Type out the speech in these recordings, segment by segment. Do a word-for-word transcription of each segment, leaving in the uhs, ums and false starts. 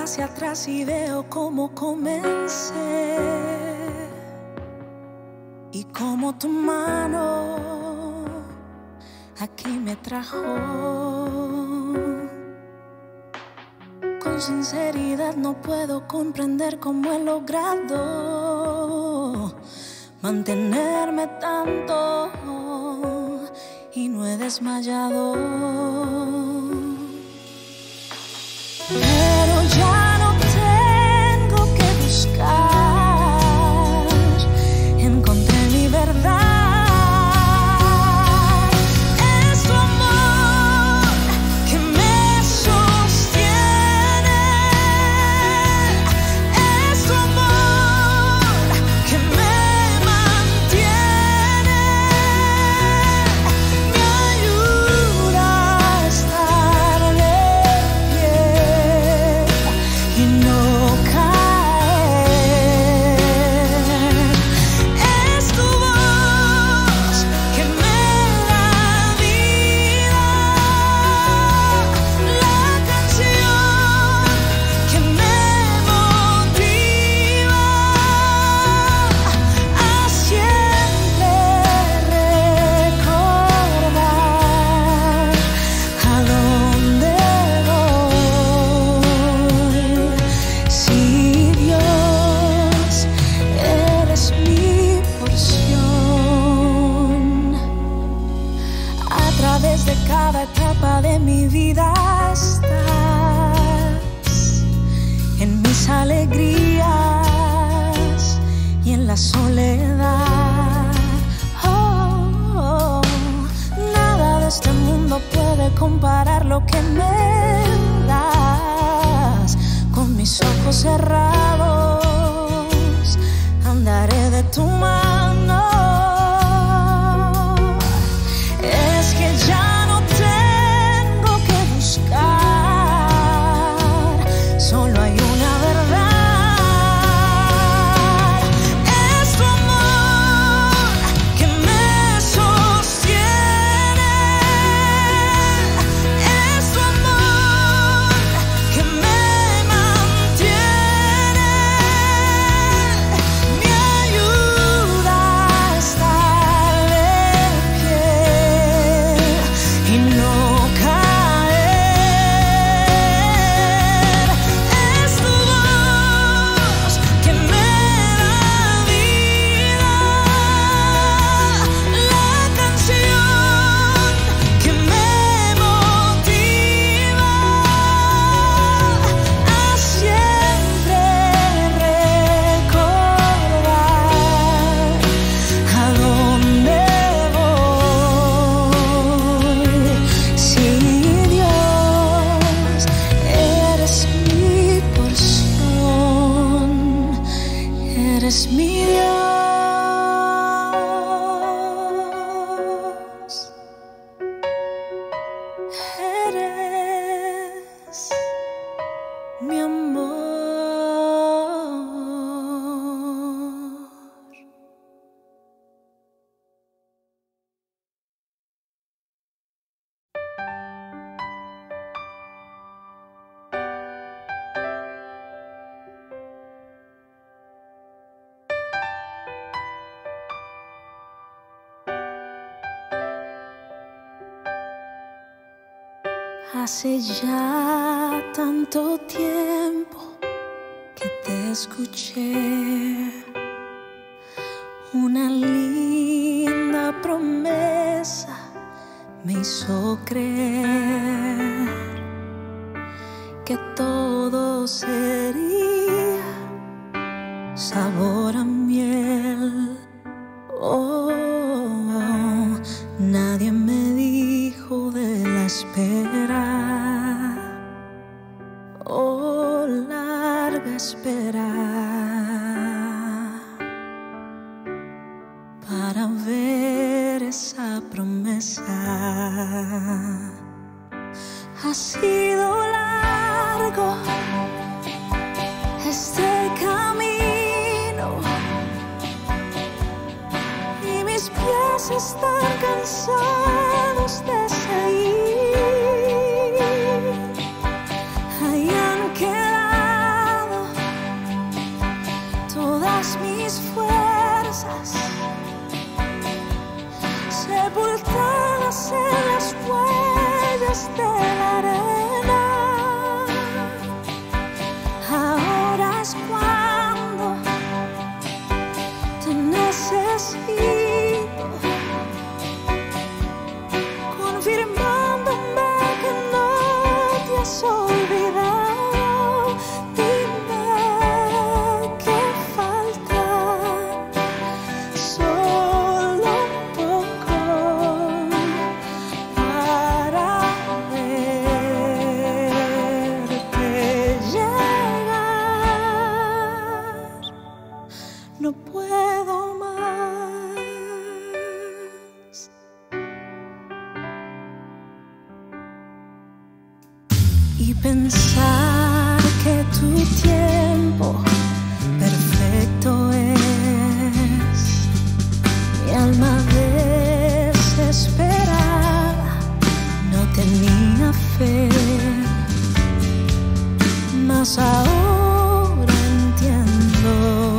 hacia atrás y veo cómo comencé y cómo tu mano aquí me trajo. Con sinceridad no puedo comprender cómo he logrado mantenerme tanto y no he desmayado. Pero ya no tengo que buscar, encontré mi verdad. Es tu amor que me sostiene, es tu amor que me mantiene, me ayuda a estar de pie y no caer. Es tu voz que me da vida, la canción que me motiva a siempre recordar a dónde voy. Si Dios eres mi porción, a través de cada etapa de mi vida estás, en mis alegrías y en la soledad. Oh, oh, nada de este mundo puede comparar lo que me das. Con mis ojos cerrados andaré de tu mano. Es que ya no tengo que buscar, solo hay una verdad. Es tu amor que me sostiene, es tu amor que me mantiene, me ayuda a estar de pie y no caer. Es tu voz que me da vida, la canción que me motiva a siempre recordar a dónde voy. Si Dios eres mi porción, eres mi Dios, eres mi amor. Hace ya tanto tiempo que te escuché, una linda promesa me hizo creer que todo sería sabor a miel. Oh, nadie me dijo de la espera, oh, larga espera, para ver esa promesa. Ha sido largo este camino y mis pies están cansados de seguir. Ahí han quedado mas ahora entiendo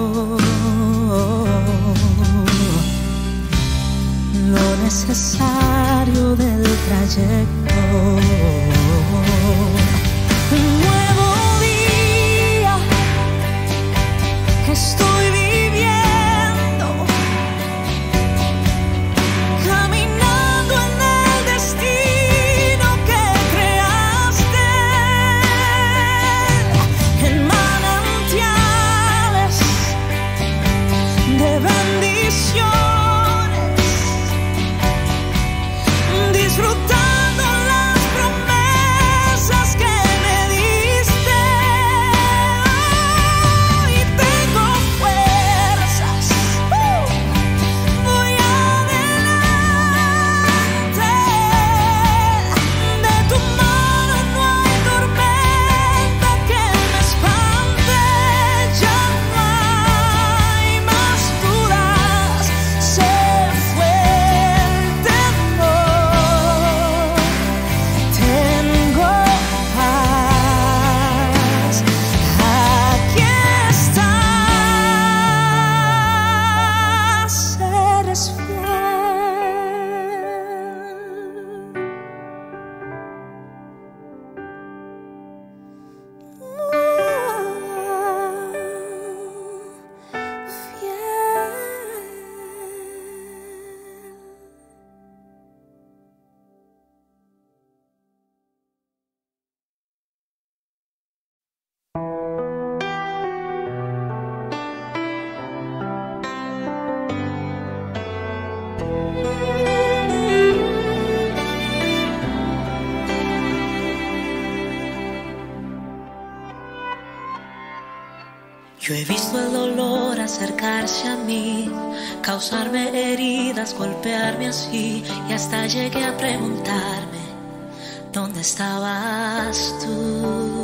lo necesario del trayecto. Un nuevo día estoy viviendo, caminando en el destino que creaste, en manantiales de bendiciones, disfrutando las promesas que me diste. Y tengo fuerzas, uh, voy adelante. De tu mano no hay tormenta que me espante. Ya no hay más dudas, sé fuerte, no. Tengo paz, aquí estás, eres Yo he visto el dolor acercarse a mí, causarme heridas, golpearme así, y hasta llegué a preguntarme, ¿dónde estabas tú?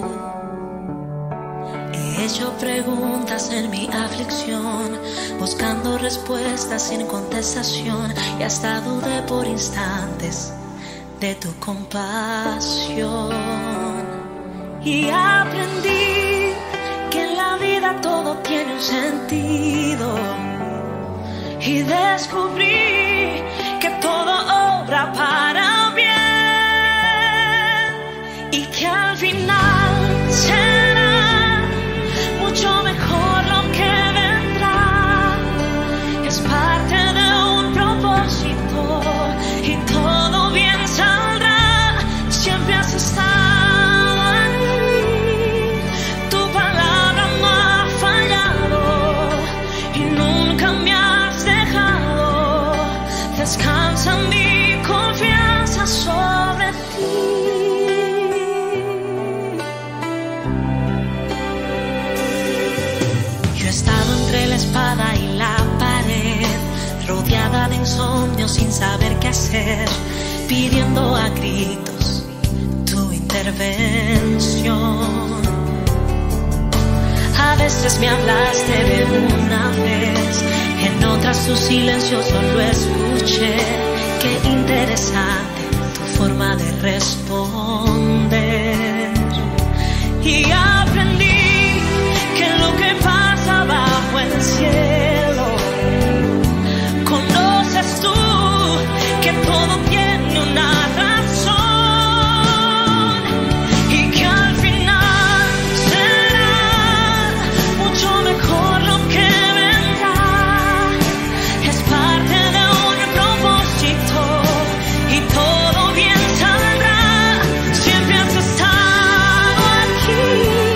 He hecho preguntas en mi aflicción, buscando respuestas sin contestación, y hasta dudé por instantes de tu compasión. Y aprendí que en la vida todo tiene un sentido, y descubrí que todo obra para bien, y que al final será mucho mejor lo que vendrá. Es parte de un propósito y todo bien saldrá. Siempre has estado descansa mi confianza sobre ti. Yo he estado entre la espada y la pared, rodeada de insomnio sin saber qué hacer, pidiendo a gritos tu intervención. A veces me hablaste de una vez, en otras tu silencio solo escuché. Qué interesante tu forma de responder. Y aprendí que lo que pasa bajo el cielo, conoces tú que todo tiene una razón, y que al final será mucho mejor lo que vendrá. Es parte de un propósito y todo bien saldrá. Siempre has estado aquí.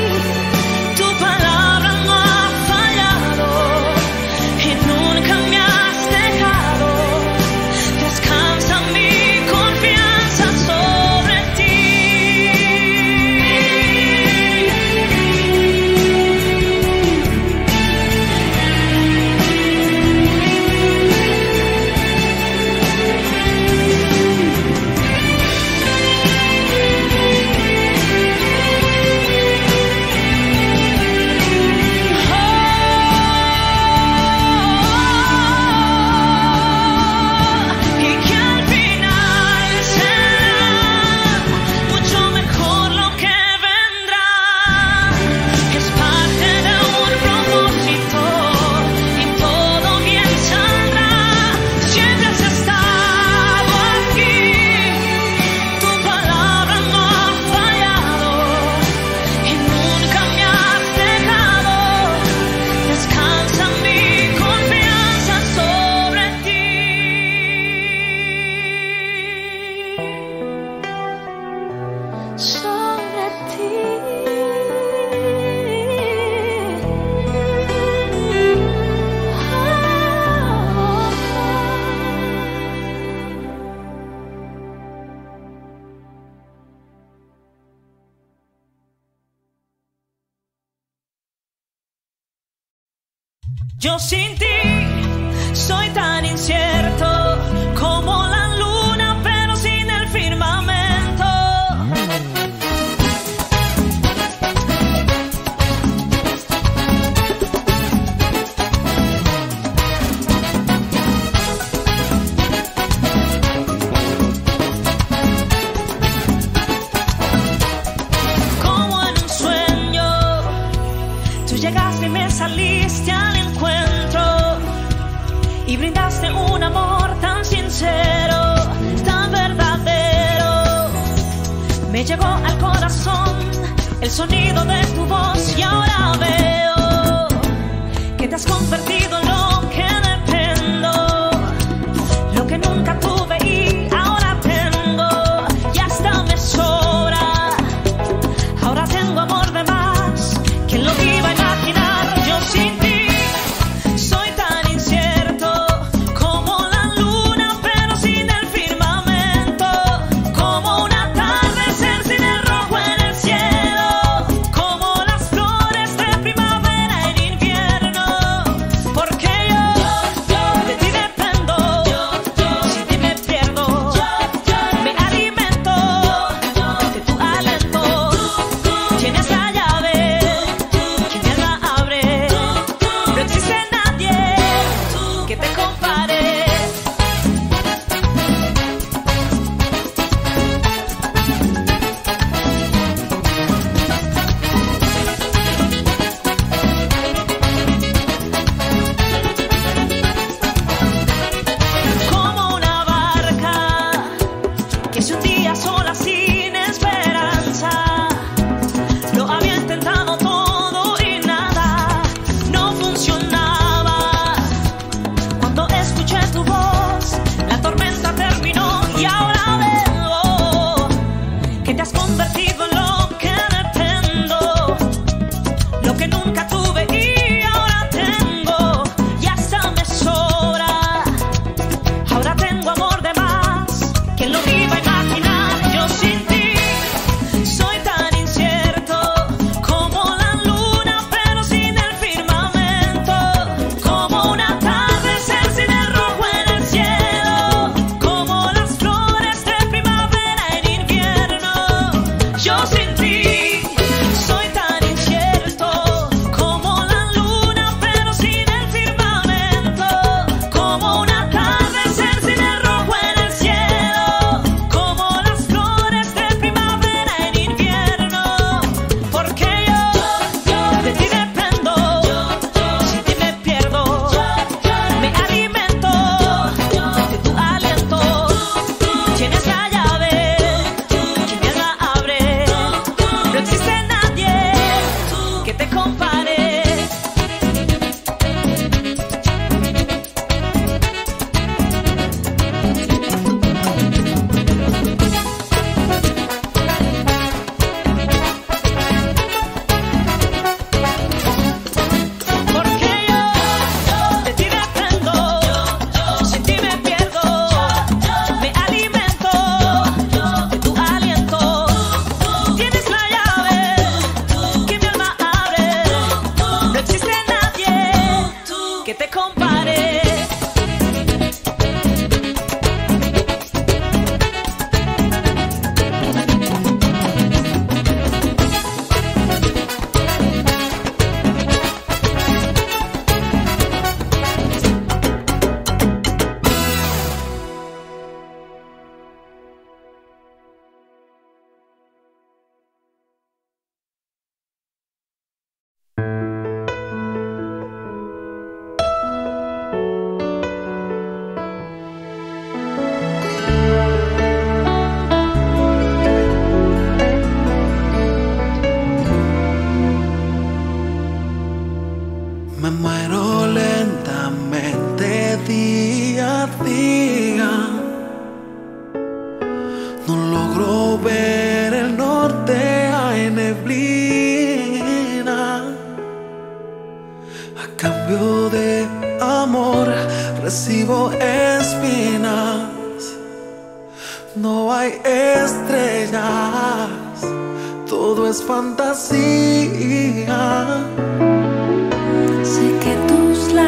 Yo sin ti soy tan incierto como la luna, pero sin el firmamento. Como en un sueño, tú llegaste y me saliste al encuentro y brindaste un amor tan sincero, tan verdadero. Me llegó al corazón el sonido de tu voz y ahora veo que te has convertido en lo que dependo, lo que nunca tuve y ahora tengo, y hasta me sobra. Ahora tengo amor de más, ¿quién lo iba a imaginar? Yo sin ti soy tan incierto como la luna, pero sin el firmamento, como un atardecer sin el rojo en el cielo, como las flores de primavera en invierno. Porque yo, yo de ti dependo, yo, yo sin ti me pierdo, yo, yo me alimento de tu aliento. Tienes la llave, quien la abre, no existe nadie que te compare. Como una barca que se hundía sola sin esperanza, lo había intentado todo y nada, no funcionaba. Cuando escuché tu voz, la tormenta terminó y ahora veo que te has convertido en lo que dependo, lo que nunca tuve y ahora tengo, y hasta me sobra. Ahora tengo amor de más, ¿quién lo iba a imaginar? Yo sin ti soy tan incierto como la luna, pero sin el firmamento, como un atardecer sin el rojo en el cielo, como las flores de primavera en invierno. Yo sin ti soy tan incierto como la luna, pero sin el firmamento, como un atardecer sin el rojo en el cielo, como las flores de primavera en invierno. Porque yo, yo de ti dependo, sin ti me pierdo, me alimento de tu aliento. Tienes la llave, quien la abre, no existe nadie que te compare. Porque yo, de ti dependo, sin ti me pierdo, me alimento de tu aliento. Tienes la llave que mi alma abre, no existe nadie que te compare. Me muero lentamente día a día. No logro ver el norte, hay neblina. A cambio de amor recibo espinas. No hay estrellas, todo es fantasía. Sé que tus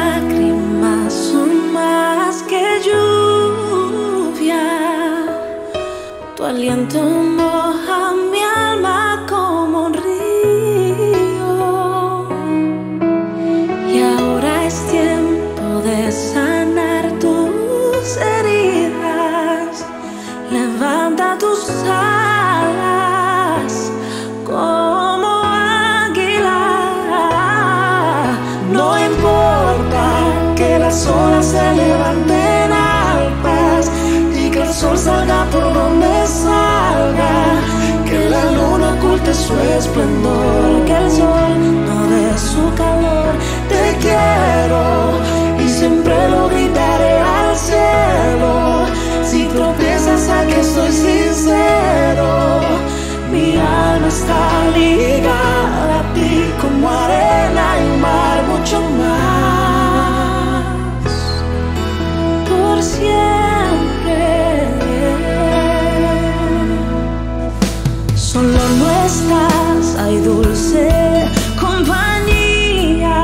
las olas se levanten altas y que el sol salga por donde salga, que la luna oculte su esplendor, que el sol no dé su calor. te quiero y siempre lo gritaré al cielo. Si tropiezas, aquí estoy sincero. Mi alma está ligada a ti como arena y mar, mucho más, por siempre. Solo no estás, hay dulce compañía.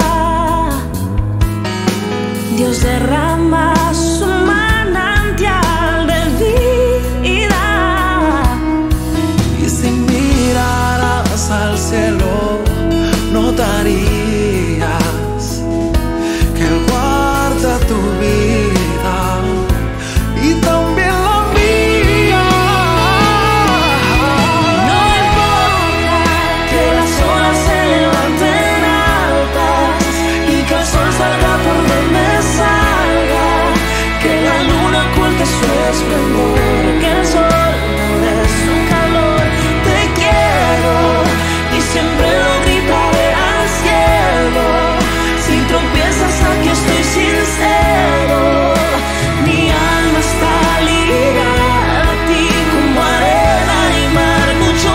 Dios derrama su manantial de vida. y si miraras al cielo notarías que Él guarda tu vida y también la mía. No importa que las olas se levanten altas y que el sol salga por donde salga, que la luna oculte su esplendor, que el sol no dé su calor. Te quiero y siempre lo gritaré al cielo. Si tropiezas, aquí estoy sincero. Mi alma está ligada a ti como arena y mar, mucho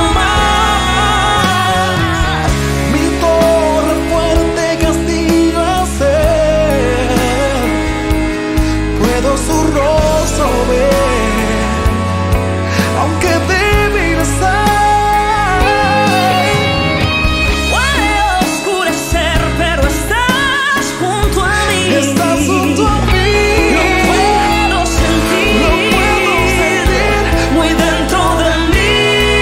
más. Mi torre fuerte castillo hacer, puedo su rostro ver, aunque débil sea. Puede oscurecer, pero estás junto a mí. Estás junto a mí. Lo puedo sentir, Lo puedo sentir muy dentro de mí.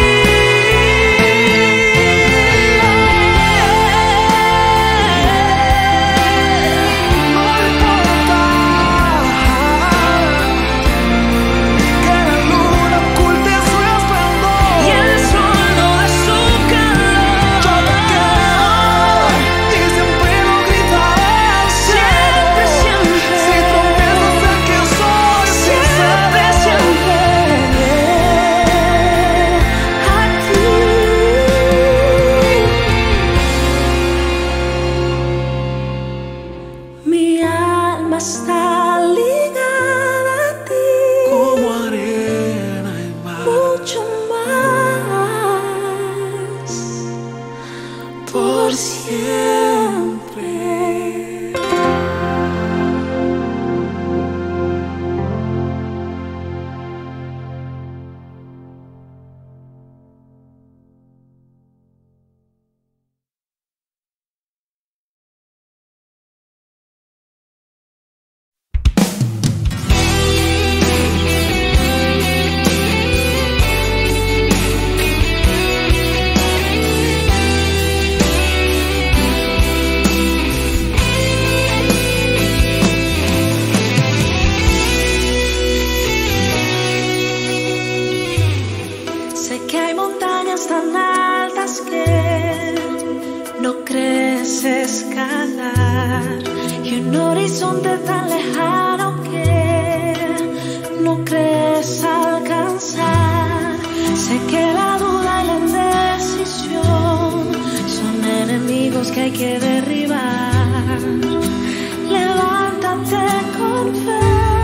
No importa que la luna oculte su esplendor. Y el sol no dé su calor. Yo te quiero y siempre lo gritaré al cielo. Siempre, Si tropiezas, sé que soy siempre, sincero. siempre a ti. Mi alma está ligada a ti, Como arena y mar, mucho más, por siempre. Sé que hay montañas tan altas que no crees escalar y un horizonte tan lejano que no crees alcanzar. Sé que la duda y la indecisión son enemigos que hay que derribar. Levántate con fe.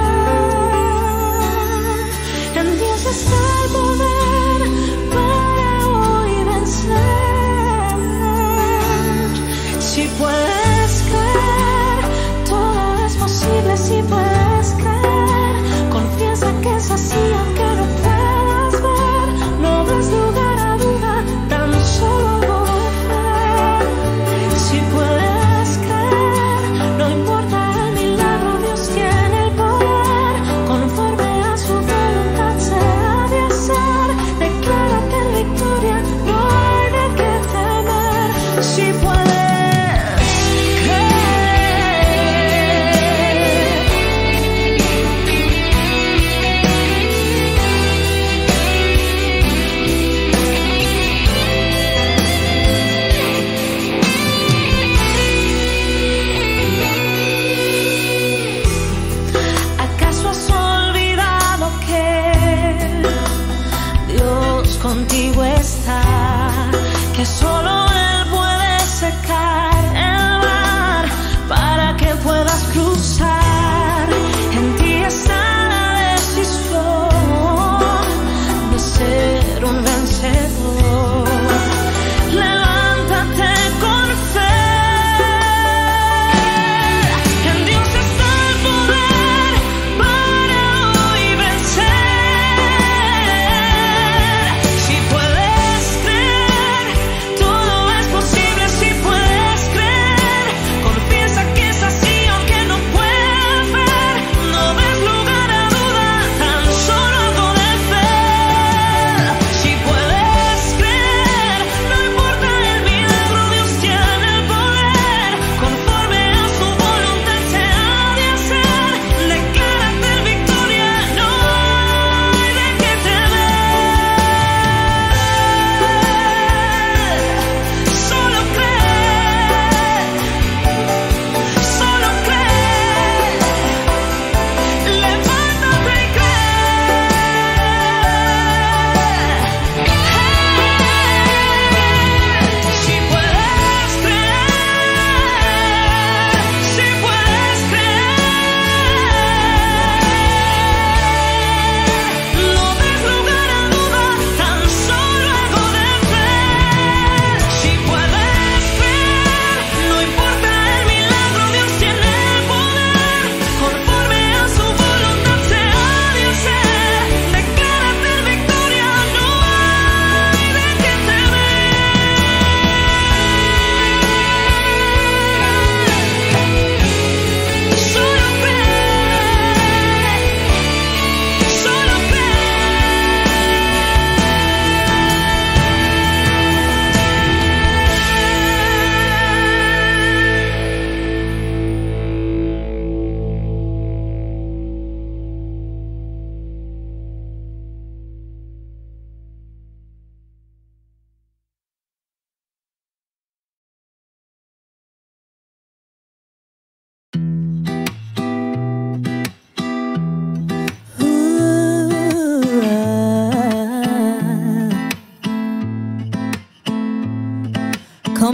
En Dios está el poder para hoy vencer. Si puedes creer, todo es posible. Si puedes creer, confiesa que es así aunque no puedas ver. No des lugar a duda, tan solo por fe. Si puedes creer, no importa el milagro, Dios tiene el poder. Conforme a su voluntad se ha de hacer. Declárate en victoria, no hay de qué temer. Si puedes creer.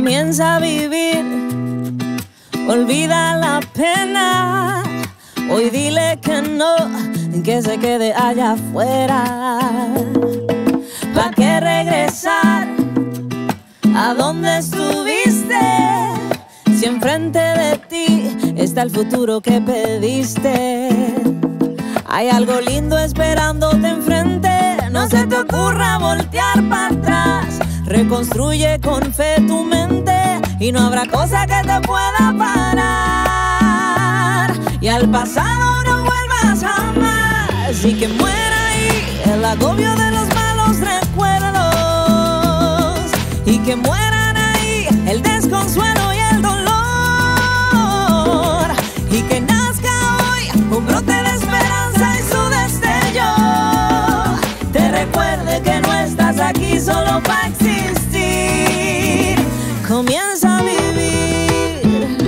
Comienza a vivir, olvida la pena. Hoy dile que no, que se quede allá afuera. ¿Pa' qué regresar a donde estuviste? Si enfrente de ti está el futuro que pediste. Hay algo lindo esperándote enfrente. No se te ocurra voltear para atrás. Reconstruye con fe tu mente y no habrá cosa que te pueda parar. Y al pasado no vuelvas jamás. Y que muera ahí el agobio de los malos recuerdos. Y que mueran ahí el desconsuelo y el dolor. Y que nazca hoy un brote de esperanza y su destello te recuerde que no estás aquí solo para existir. Comienza a vivir.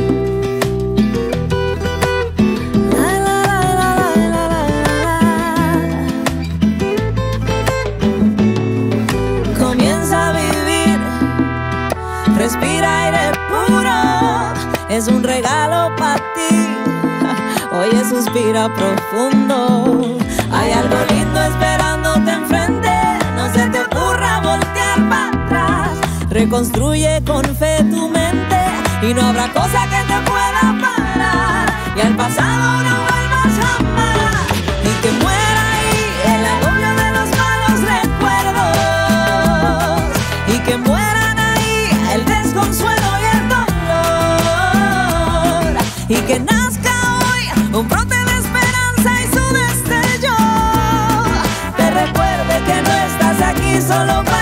La, la, la, la, la, la, la. Comienza a vivir. Respira aire puro. Es un regalo para ti. Oye, suspira profundo. Hay algo lindo esperándote enfrente. No se te ocurra voltear para atrás. Reconstruye con fe tu mente y no habrá cosa que te pueda parar. Y al pasado no vuelvas jamás. Y que muera ahí el agobio de los malos recuerdos. Y que mueran ahí el desconsuelo y el dolor. Y que nazca hoy un brote de esperanza y su destello te recuerde que no estás aquí solo para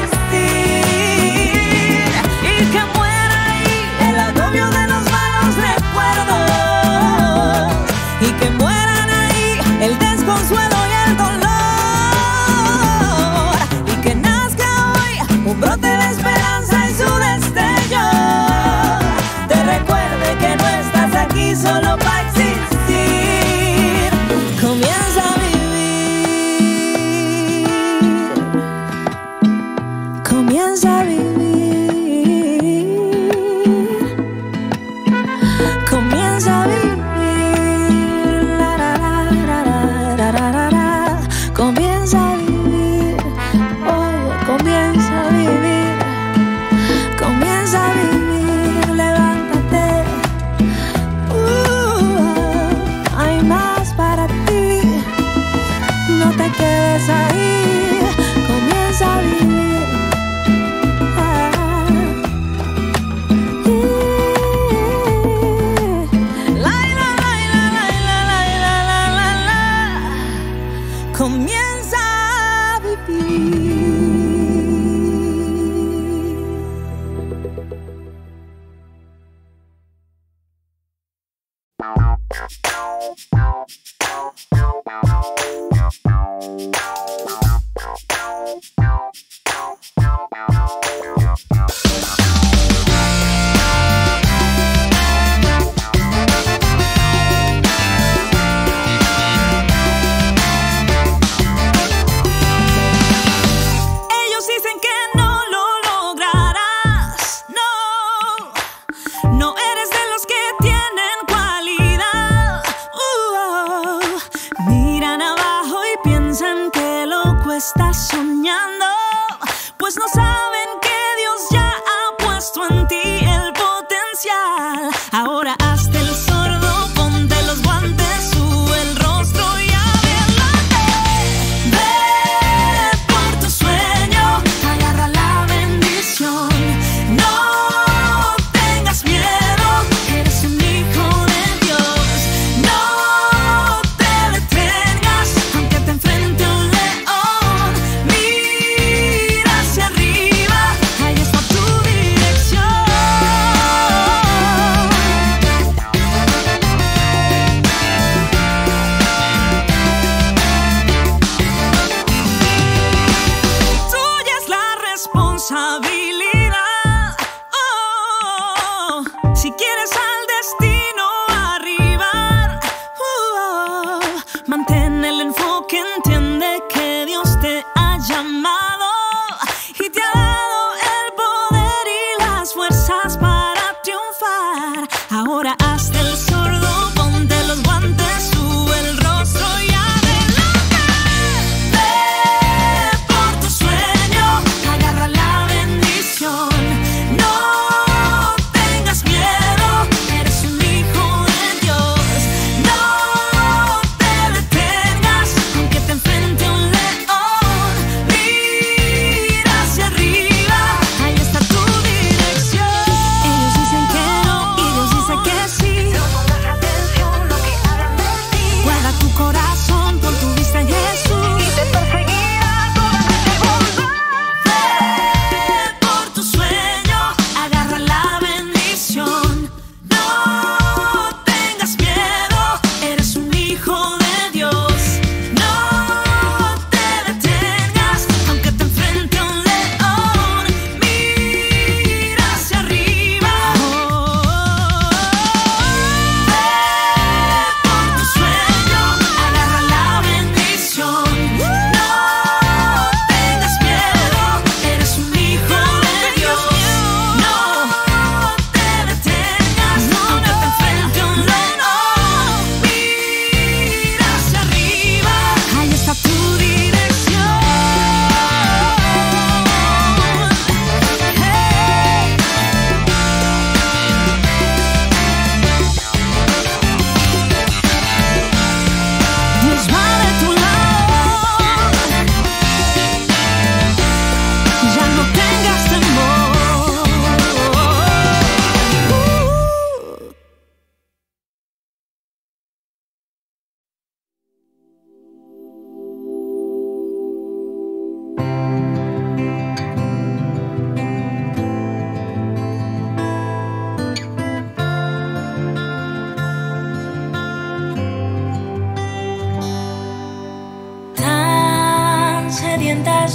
existir. Y que muera ahí el agobio de los malos recuerdos. Y que mueran ahí el desconsuelo y el dolor. Y que nazca hoy un brote de esperanza y su destello te recuerde que no estás aquí solo para existir. Comienza a vivir. Comienza a vivir. Comienza a vivir. La, la, la, la, la, la, la, la. Comienza a vivir. Oye, comienza a vivir. Comienza a vivir. Levántate. Uh, hay más para ti. No te quedes ahí. Comienza a vivir. Ah. La, la, la, la, la, la, la, la, la, la. Comienza a vivir. Ellos dicen que no lo lograrás. No, no eres de los que tienen cualidad. Uh,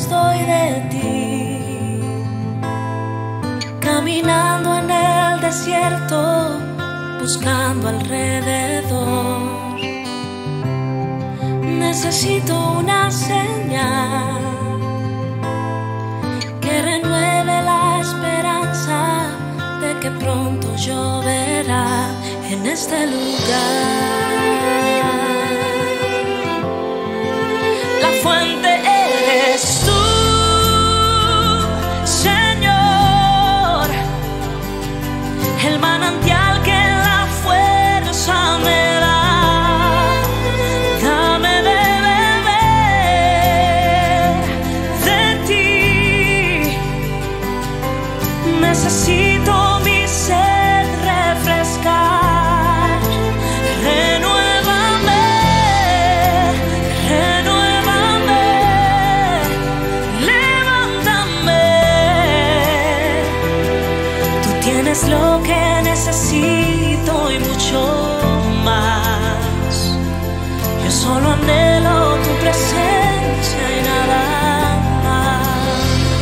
estoy de ti, caminando en el desierto, buscando alrededor. Necesito una señal que renueve la esperanza de que pronto lloverá en este lugar. La fuente eres tú, Señor, el manantial que la fuerza me da. Dame de beber de ti. Necesito mi sed refrescar. Renuévame, renuévame, levántame. Tú tienes lo que necesito y mucho más. Yo solo anhelo tu presencia y nada más.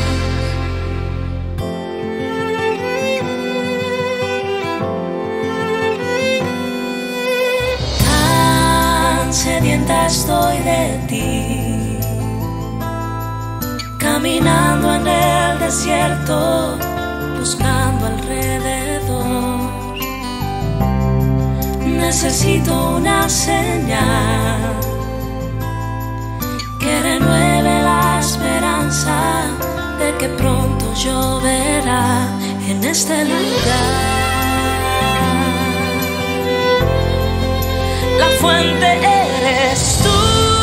Tan sedienta estoy de ti, caminando en el desierto, buscando alrededor. Necesito una señal que renueve la esperanza de que pronto lloverá en este lugar. La fuente eres tú,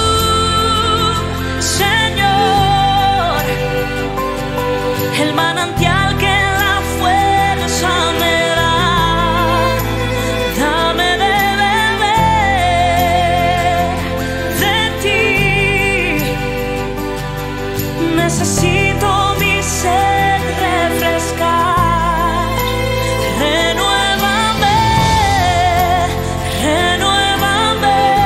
Señor, el manantial que la fuerza me da. Dame de beber de ti. Necesito mi sed refrescar. Renuévame, renuévame,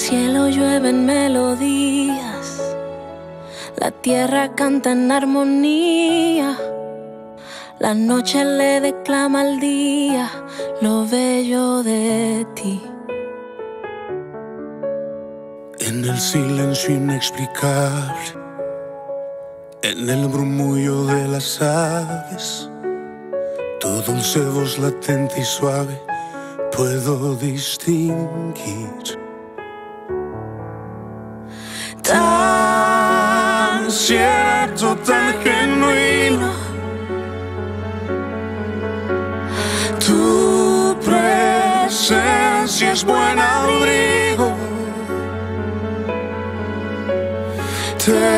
cielo llueven melodías, la tierra canta en armonía, la noche le declama al día lo bello de ti. En el silencio inexplicable, en el murmullo de las aves, tu dulce voz latente y suave puedo distinguir. Tan cierto, tan genuino, tu presencia es buen abrigo. Te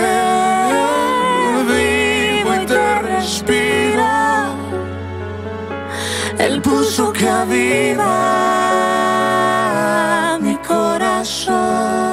vivo y te respiro, el pulso que aviva mi corazón.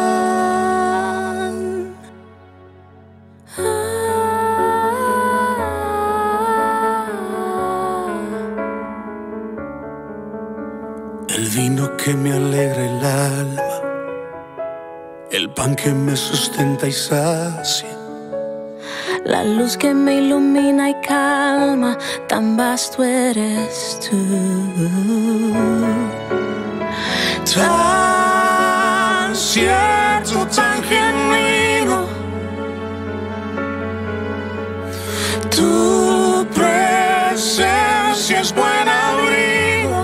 El vino que me alegra el alma, el pan que me sustenta y sacia, la luz que me ilumina y calma, tan vasto eres tú. Tan cierto, tan genuino, tu presencia es buen abrigo.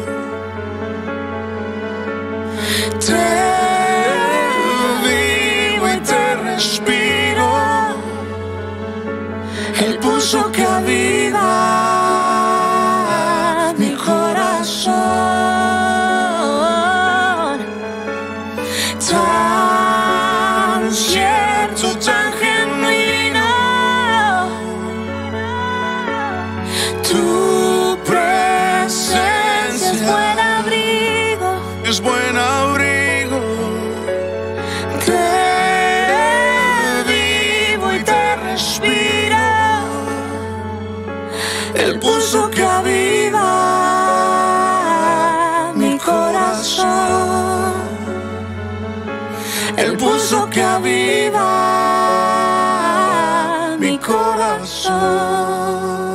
Te el pulso que aviva mi corazón. Tan cierto, tan genuino, tu presencia es buen abrigo, es buen abrigo. Te vivo y te respiro, el pulso que aviva mi corazón, el pulso que aviva mi corazón.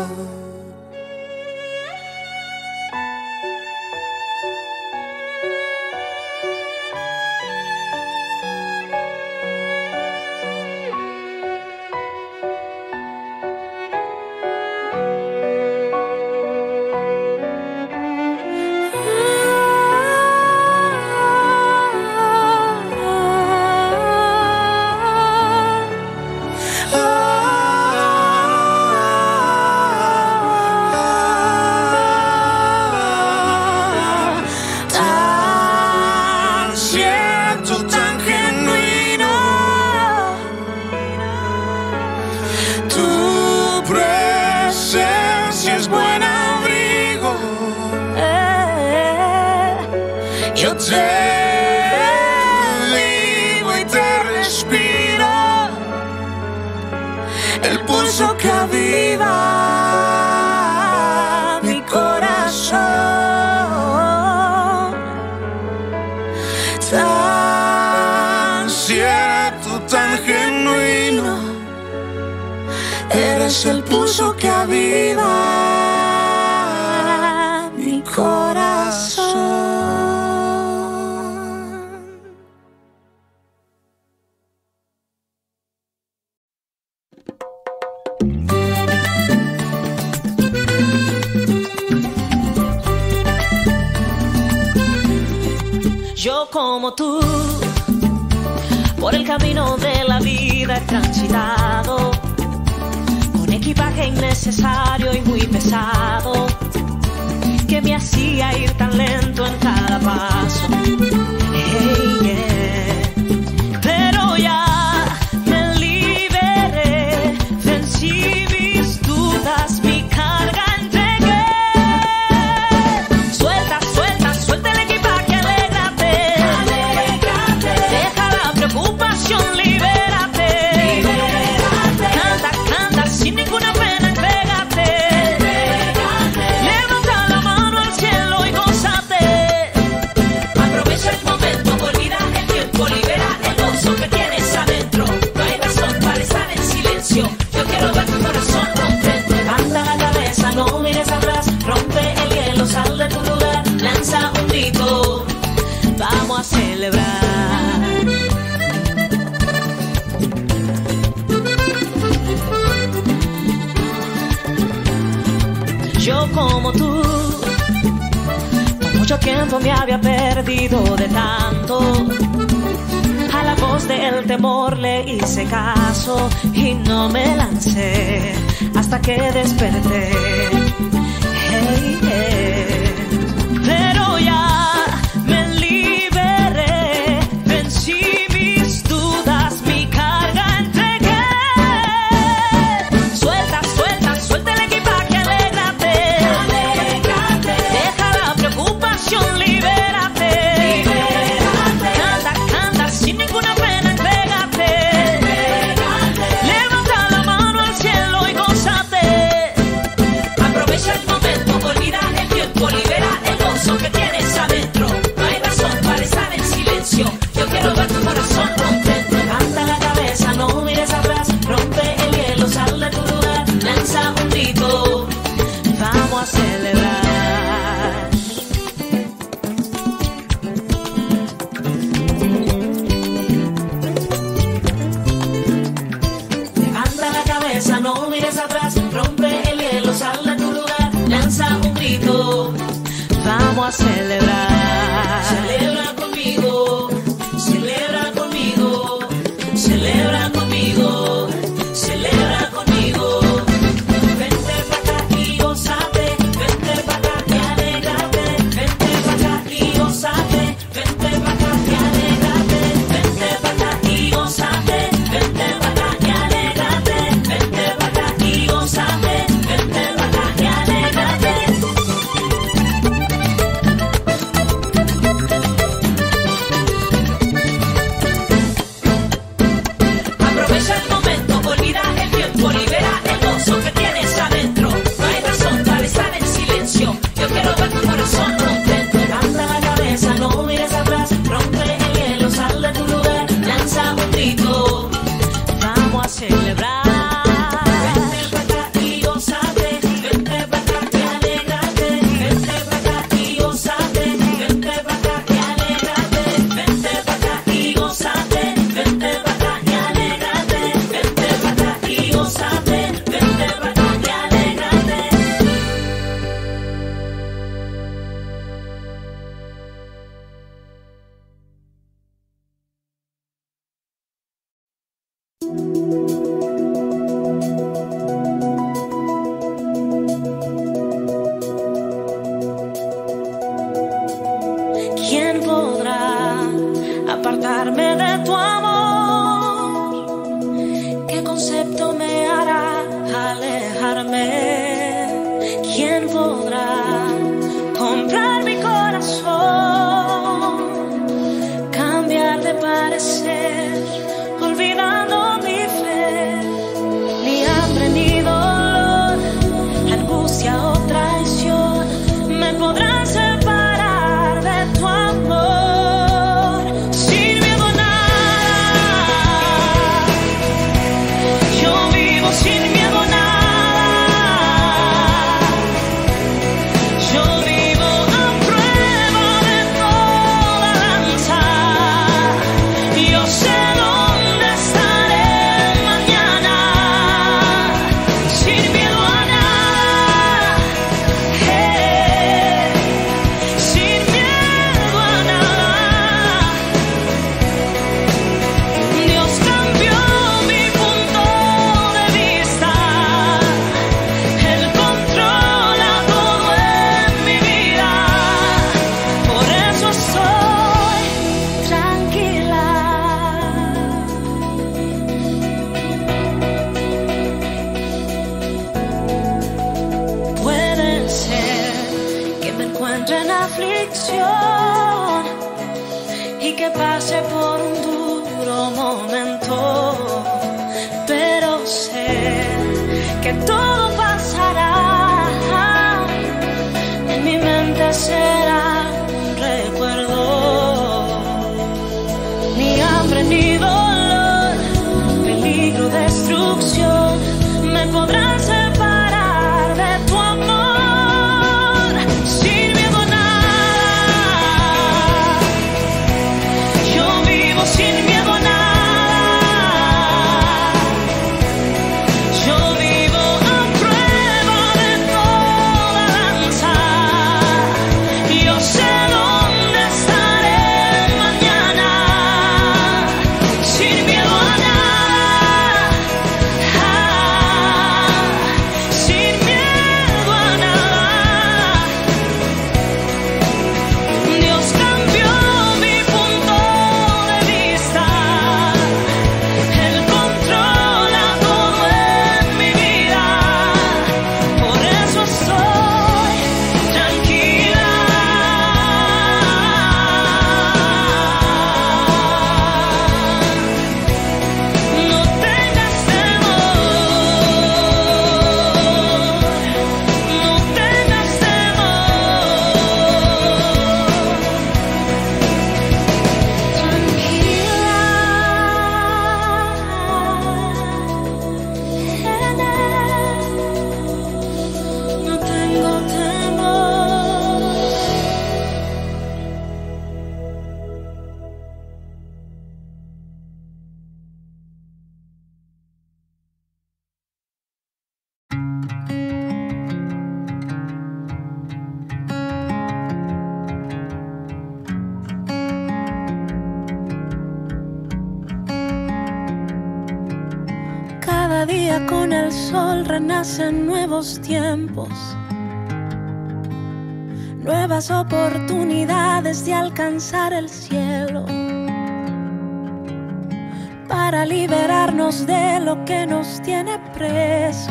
Yo te vivo y te respiro, el pulso que aviva mi corazón. Tan cierto, tan genuino, eres el pulso que aviva mi corazón. Yo como tú, por el camino de la vida he transitado, con equipaje innecesario y muy pesado, que me hacía ir tan lento en cada paso. Hey, yeah. Pero ya me liberé, vencí mis dudas, mi carga entregué. Suelta, suelta, suelta el equipaje, alégrate. Alégrate. Deja la preocupación, libérate. Libérate. Canta, canta, sin ninguna pena, entrégate. Entrégate. Levanta la mano al cielo y gózate. Aprovecha el yo como tú. Por mucho tiempo me había perdido de tanto. A la voz del temor le hice caso y no me lancé hasta que desperté. Hey, hey. Pero ya me liberé, vencí mis dudas, mi carga entregué. Suelta, suelta, suelta el equipaje, alégrate, alégrate. Deja la preocupación, libérate, libérate. Canta, canta, sin ninguna pena, entrégate, entrégate. Levanta la mano al cielo y gózate. Aprovecha el momento, olvida el tiempo, libera el gozo que tienes adentro. No hay razón para estar en silencio. Yo quiero ver tu corazón contento. Levanta la cabeza, no mires atrás. Rompe el hielo, sal de tu lugar. Lanza un grito, vamos a celebrar. Levanta la cabeza, no mires atrás. Rompe el hielo, sal de tu lugar. Lanza un grito, vamos a celebrar. Celebra conmigo, celebra conmigo, celebra conmigo, celebra conmigo. Vente pa' acá y gózate, vente pa' acá y alégrate, vente pa' acá y gózate, vente pa' acá y alégrate, vente pa' acá y gózate, vente pa' acá y alégrate, vente pa' acá y gózate, vente pa' acá y alégrate. Aprovecha el momento, olvida el tiempo, libera el gozo que tienes adentro. No hay razón para estar en silencio. Yo quiero ver tu corazón contento. Levanta la cabeza, no mires atrás. Rompe el hielo, sal de tu lugar. Lanza un grito, vamos a celebrar. Vente pa' acá y gózate, vente pa' acá y alégrate, vente pa' acá y gózate, vente pa' acá y alégrate, vente pa' acá y gózate, vente pa' acá y alégrate, vente pa' acá y gózate, vente pa' acá y alégrate. ¿Quién podrá apartarme de tu amor? ¿Qué concepto me hará alejarme? ¿Quién podrá comprar mi corazón? Cambiar de parecer, olvidando mi fe. Ni hambre ni dolor, angustia o traición me podrán separar de tu amor. Sin miedo a nada, yo vivo sin miedo a nada. Yo vivo a prueba de toda lanza. Yo sé dónde estaré mañana. Sin miedo a nada, hey, sin miedo a nada. Dios cambió mi punto de vista. Él controla todo en mi vida. Por eso estoy tranquila. Puede ser que me encuentre en aflicción y que pase por un duro momento, pero sé que todo pasará. En mi mente será un recuerdo. Ni hambre ni dolor, peligro, destrucción me podrán separar de tu amor. Sin miedo a nada, yo vivo sin miedo a nada. Yo vivo a día con el sol renacen nuevos tiempos, nuevas oportunidades de alcanzar el cielo, para liberarnos de lo que nos tiene presos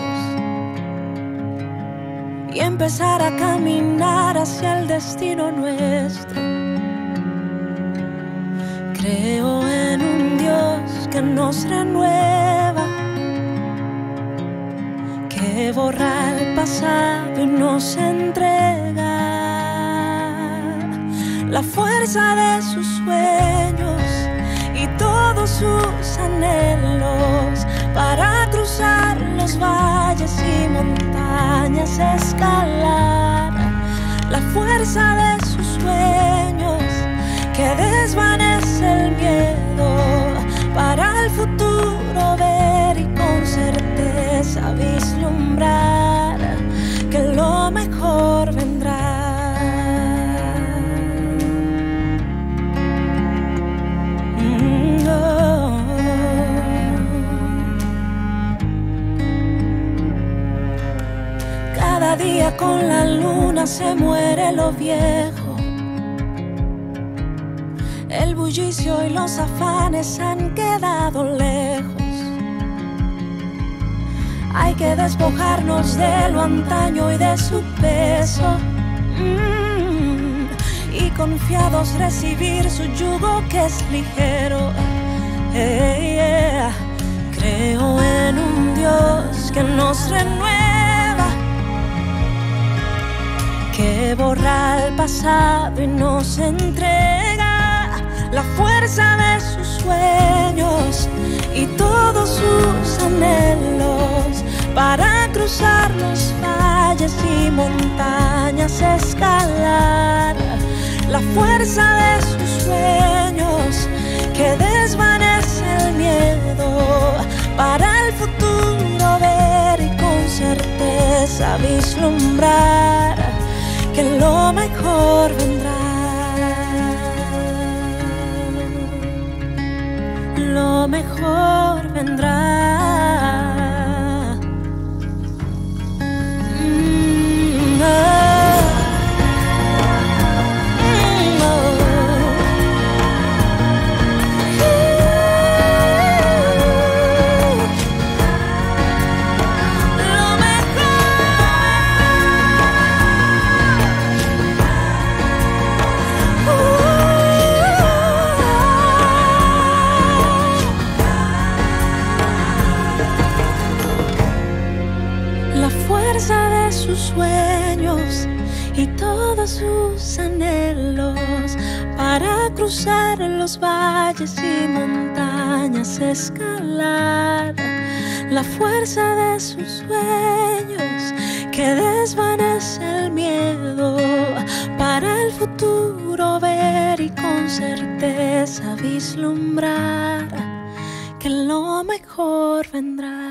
y empezar a caminar hacia el destino nuestro. Creo en un Dios que nos renueva, que borra el pasado y nos entrega la fuerza de sus sueños y todos sus anhelos, para cruzar los valles y montañas, escalar la fuerza de sus sueños, que desvanece el miedo, para el futuro ver y con certeza vislumbrar que lo mejor vendrá. Mm, oh. Cada día con la luna se muere lo viejo, el bullicio y los afanes han quedado lejos. Hay que despojarnos de lo antaño y de su peso, mm, y confiados recibir su yugo que es ligero. Hey, yeah. Creo en un Dios que nos renueva, que borra el pasado y nos entrega la fuerza de sus sueños y todos sus anhelos, para cruzar los valles y montañas, escalar la fuerza de sus sueños, que desvanece el miedo, para el futuro ver y con certeza vislumbrar que lo mejor vendrá. Lo mejor vendrá. Mm, oh. Mm, oh. Lo de sus sueños y todos sus anhelos, para cruzar los valles y montañas, escalar la fuerza de sus sueños, que desvanece el miedo, para el futuro ver y con certeza vislumbrar que lo mejor vendrá.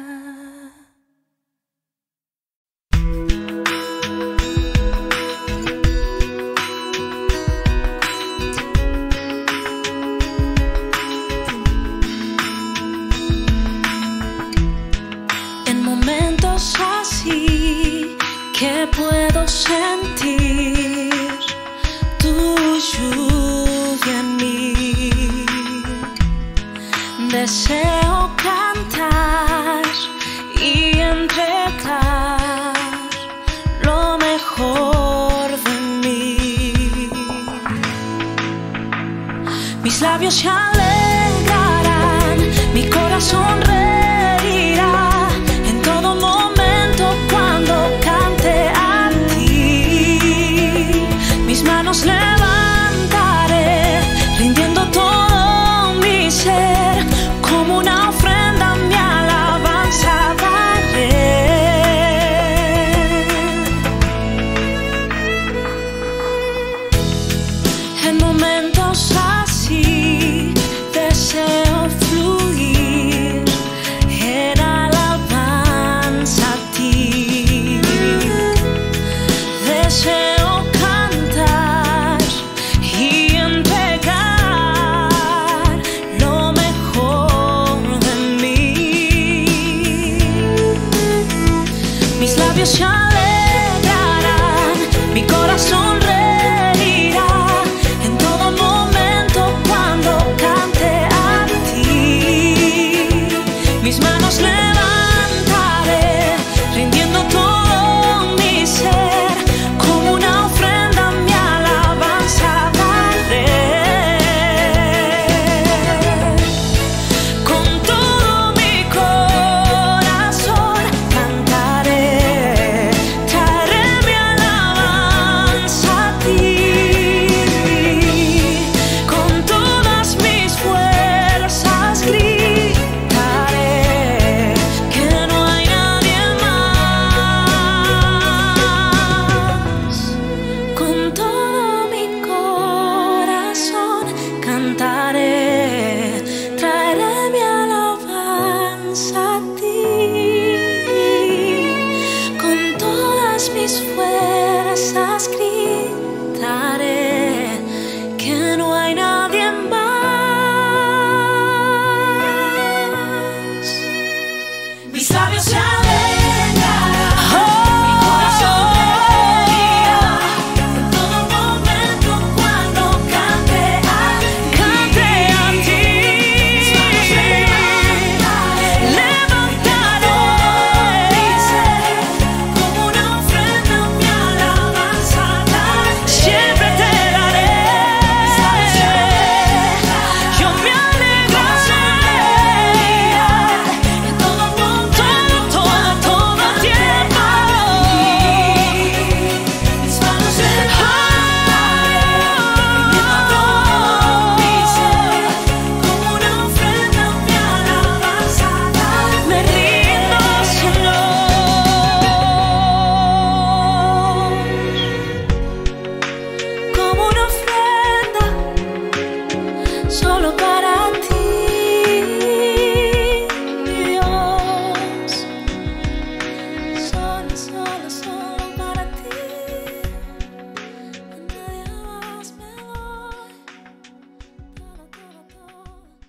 Que puedo sentir tu lluvia en mí, deseo cantar y entregar lo mejor de mí. Mis labios se alegrarán, mi corazón reirá en todo momento cuando cante a ti. Mis manos levantaré, rindiendo todo mi ser, como una ofrenda mi alabanza daré. En momentos así deseo fluir labios se alegrarán, mi corazón reirá en todo momento cuando cante a ti. Mis manos levantaré, rindiendo todo mi ser, como una ofrenda mi alabanza daré. Con todo mi corazón cantaré, traeré mi alabanza a ti. Con todas mis fuerzas gritaré que no hay nadie más. Con todo mi corazón cantaré, traeré mi alabanza a ti. Con todas mis fuerzas gritaré que no hay nadie más. Mis labios se alegrarán, mi corazón reirá en todo momento cuando cante a ti. Cante a ti. Mis manos levantaré, mi ser, como una ofrenda mi alabanza daré. Siempre te daré. Yo me alegraré en todo momento, todo, todo el tiempo. Mis manos levantaré, mi ser, como una ofrenda mi alabanza daré. Me rindo, Señor, como una ofrenda solo para ti, Dios. Solo, solo, solo para ti. A nadie más me doy. Todo, todo, todo.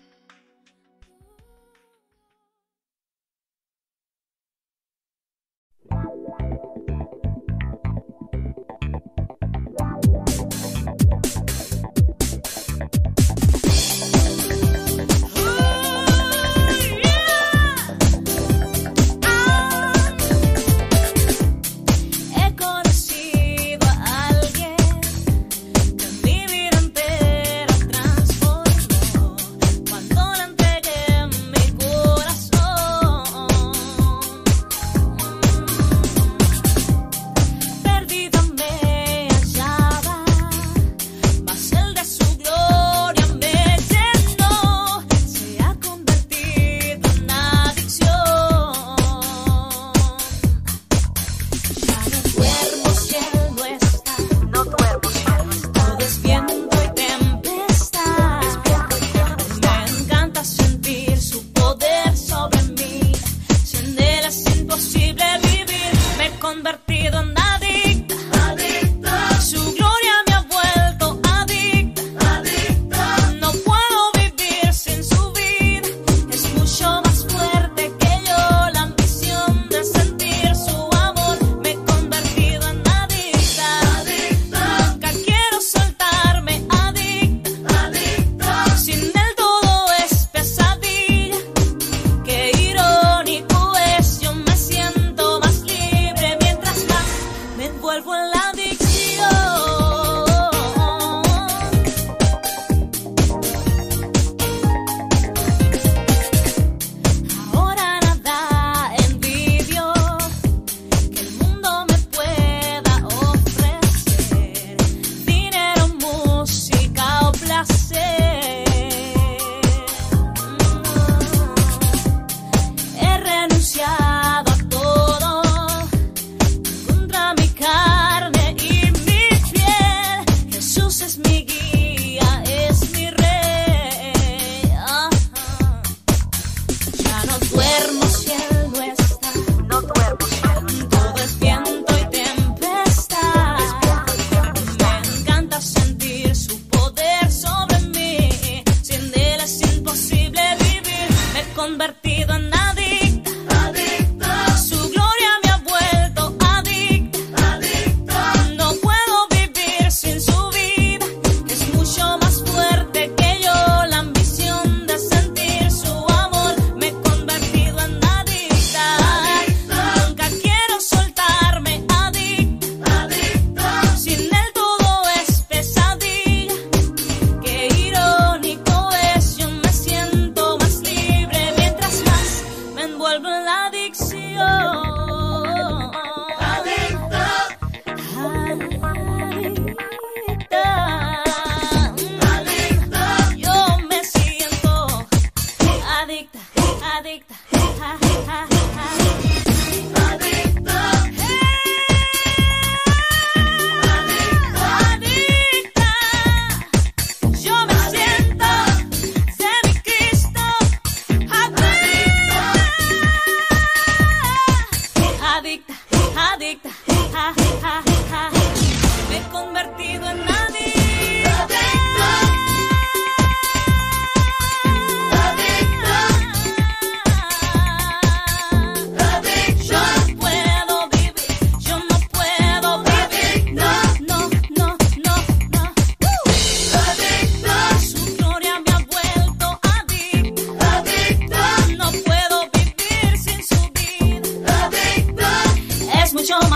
He conocido a alguien que mi vida entera transformó cuando le entregué mi corazón. Perdida me hallaba, mas el de su gloria me llenó. Se ha convertido en adicción. Ya no duermo si él no está, no duermo si él no está. Todo es viento y tempestad. Me encanta sentir su poder sobre mí. Sin él es imposible vivir. Me he convertido en adicta. Su gloria me ha vuelto adicta. No puedo vivir sin su vida. Es mucho más fuerte que yo la ambición de sentir su amor. Me he convertido en adicta. Nunca quiero soltarme, adicta. Sin él todo es pesadilla. Qué irónico es, yo me siento más libre mientras más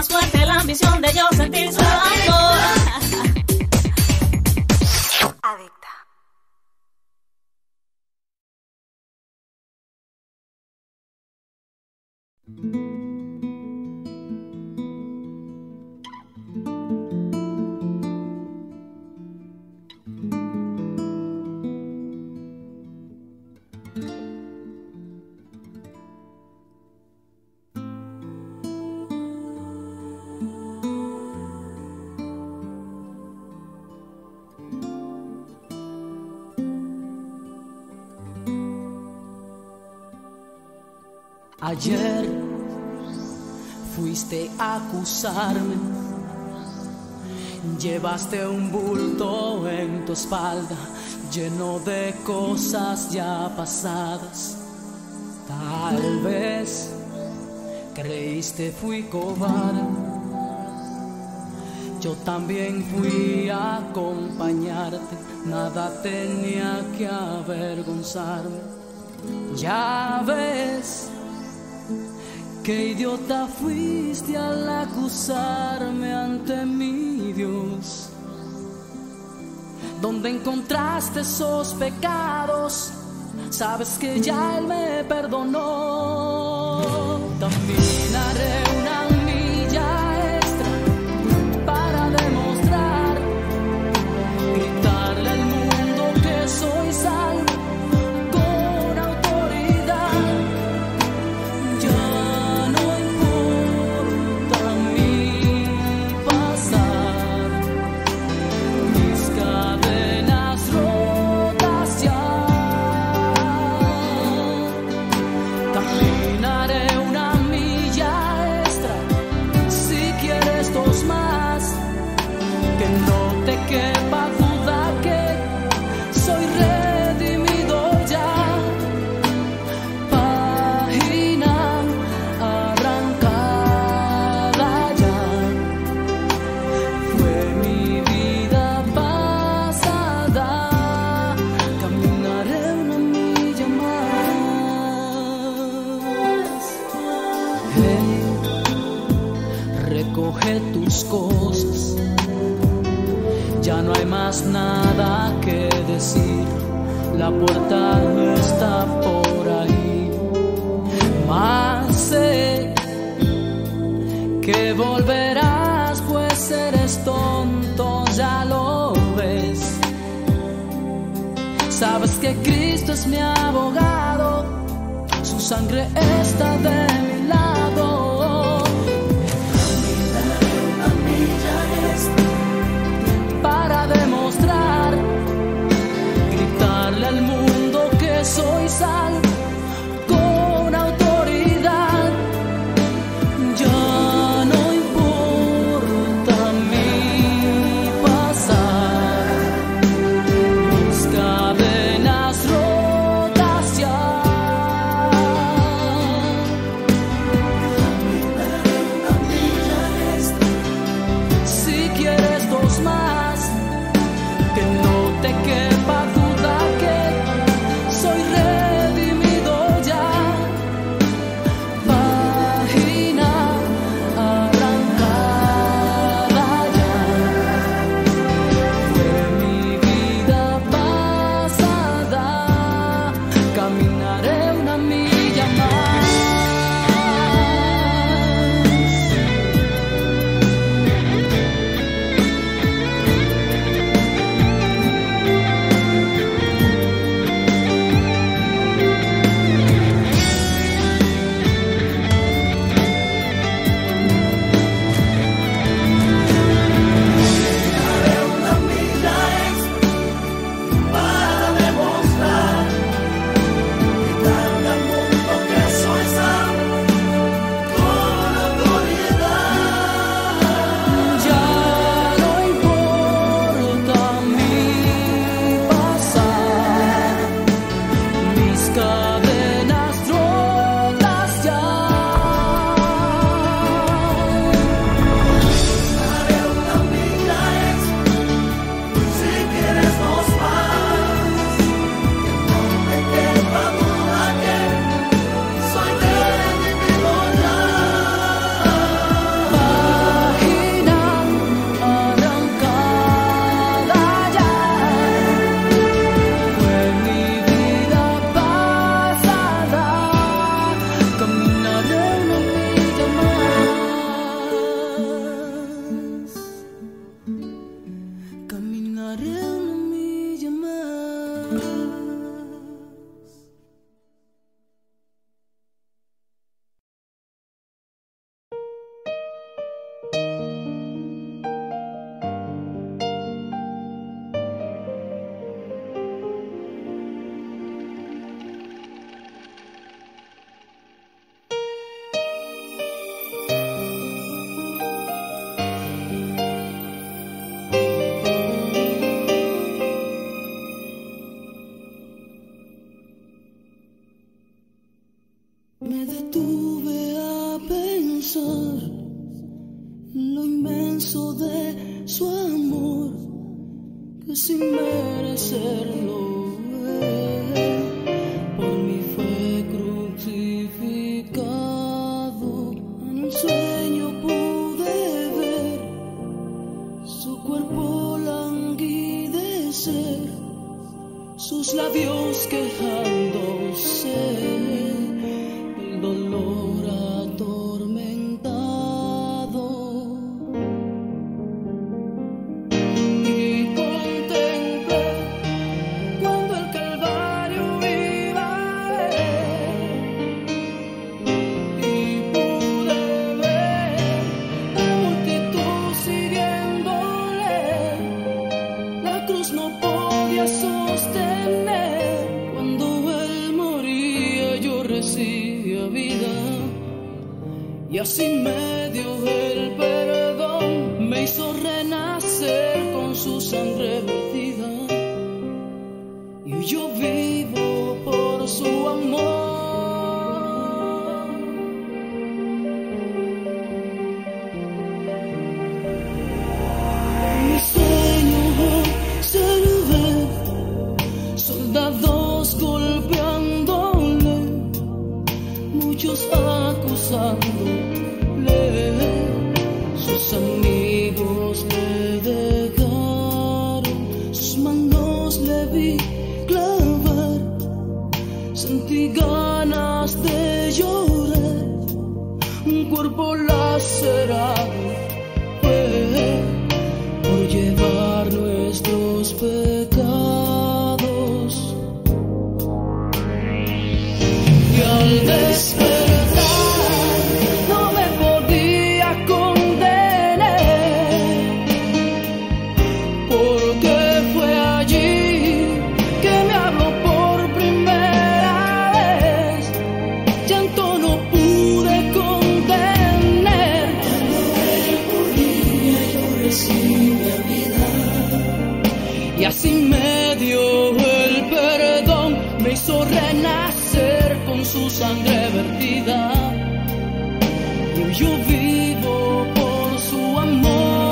fuerte la ambición de yo sentir su amor. Adicta. Ayer fuiste a acusarme, llevaste un bulto en tu espalda lleno de cosas ya pasadas. Tal vez creíste fui cobarde, yo también fui a acompañarte, nada tenía que avergonzarme. Ya ves qué idiota fuiste al acusarme ante mi Dios. ¿Dónde encontraste esos pecados? Sabes que ya Él me perdonó. Caminaré una milla extra para demostrar, gritarle al mundo que soy salvo. Recoge tus cosas, ya no hay más nada que decir, la puerta está por ahí. Mas sé que volverás, pues eres tonto, ya lo ves. Sabes que Cristo es mi abogado, su sangre está de mi lado. Para demostrar, gritarle al mundo que soy salvo con autoridad. Ya no importa mi pasar, mis cadenas rotas ya. pensar en lo inmenso de su amor, que sin merecerlo eh, por mí fue crucificado. En un sueño pude ver su cuerpo languidecer, sus labios quejándose, el dolor atormentado. Y contemplé cuando el Calvario iba a él, y pude ver la multitud siguiéndole. La cruz no podía sostener. Cuando él moría yo recibía vida, y así me dio el perdón, me hizo renacer con su sangre vertida, y hoy yo vivo por su amor. Mi sueño ser ver soldados golpeándole, muchos acusándole, sus amigos le dejaron, sus manos le vi clavar, sentí ganas de llorar, un cuerpo lacerado fue por llevar nuestros pecados. Y al despertar no me podía contener, porque fue allí que me habló por primera vez. Llanto no pude contener. Cuando él moría yo recibí vida, y así me dio el perdón, me hizo renacer con su sangre vertida, y hoy yo vivo por su amor.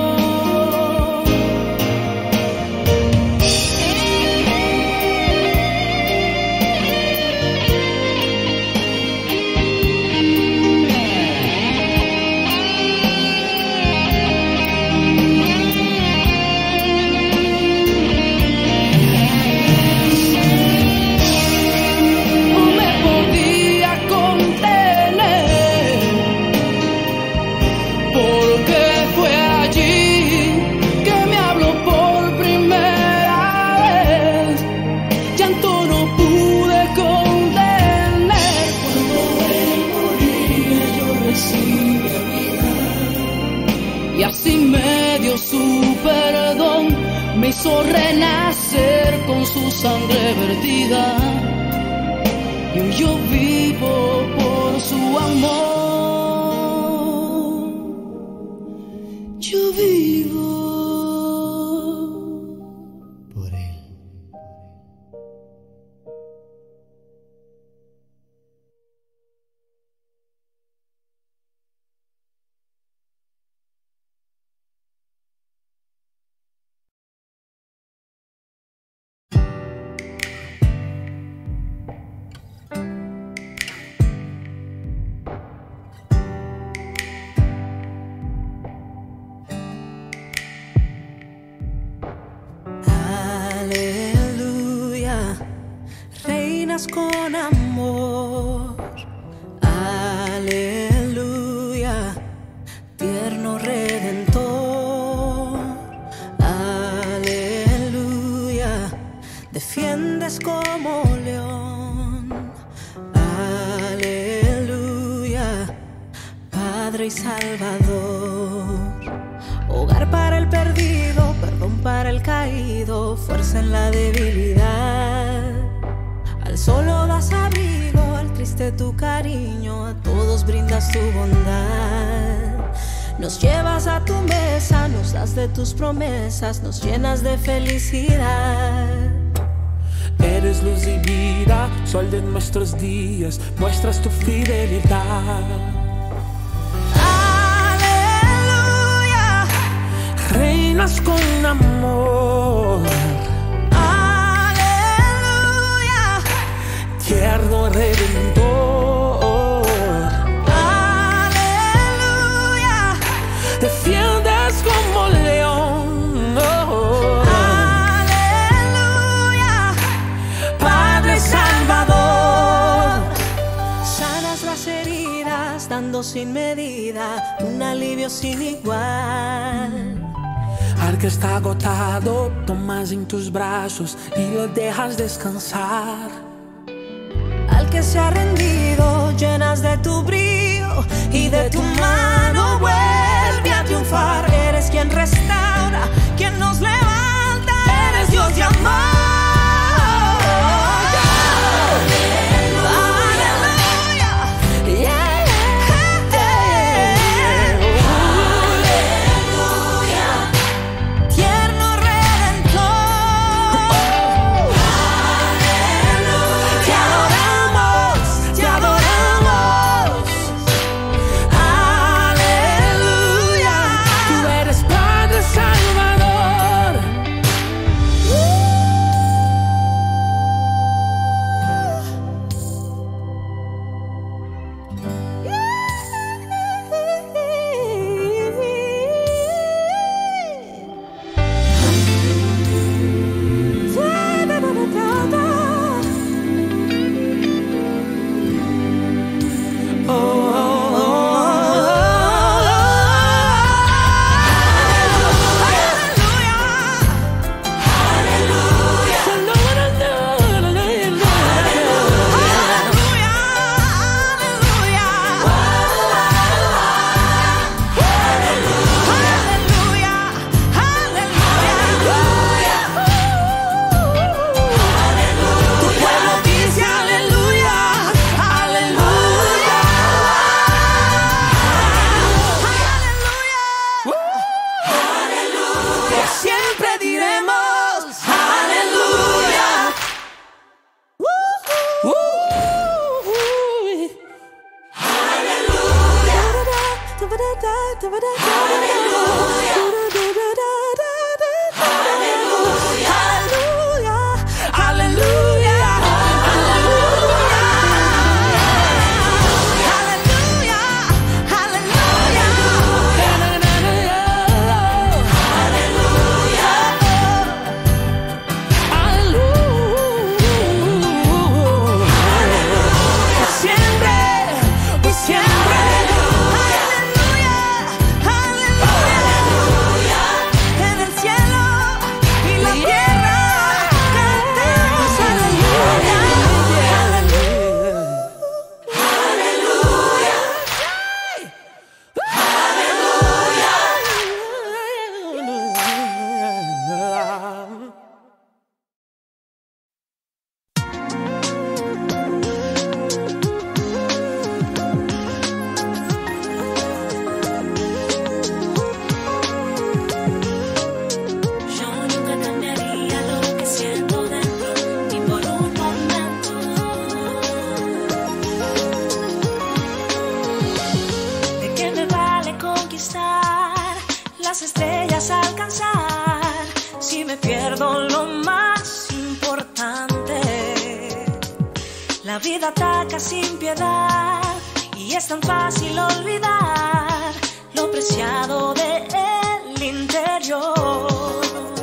No me podía contener, porque fue allí que me habló por primera vez. Llanto no pude contener. Cuando él moría yo recibí vida, y así me dio su perdón, me hizo renacer con su sangre vertida, y hoy yo vivo por su amor. Yo vivo por él. Aleluya, reinas con amor. Aleluya, tierno redentor. Aleluya, defiendes como león. Aleluya, Padre y Salvador. Hogar para el perdido, perdón para el caído, fuerza en la debilidad. Al solo das abrigo, al triste tu cariño, a todos brindas tu bondad. Nos llevas a tu mesa, nos das de tus promesas, nos llenas de felicidad. Eres luz y vida, sol de nuestros días, muestras tu fidelidad. amado sin medida, un alivio sin igual. Al que está agotado, tomas en tus brazos y lo dejas descansar. Al que se ha rendido, llenas de tu brillo y de tu mano vuelve a triunfar. Eres quien restaura, quien nos levanta, eres Dios de amor. La vida ataca sin piedad y es tan fácil olvidar lo preciado del interior.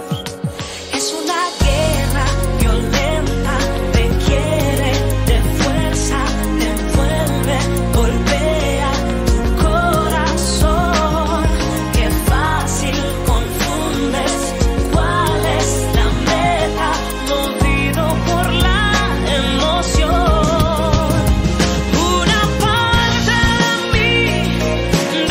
Es una guerra violenta, requiere de fuerza, te envuelve, golpea tu corazón. Qué fácil confundes cuál es la meta, movido por la emoción. Una parte de mí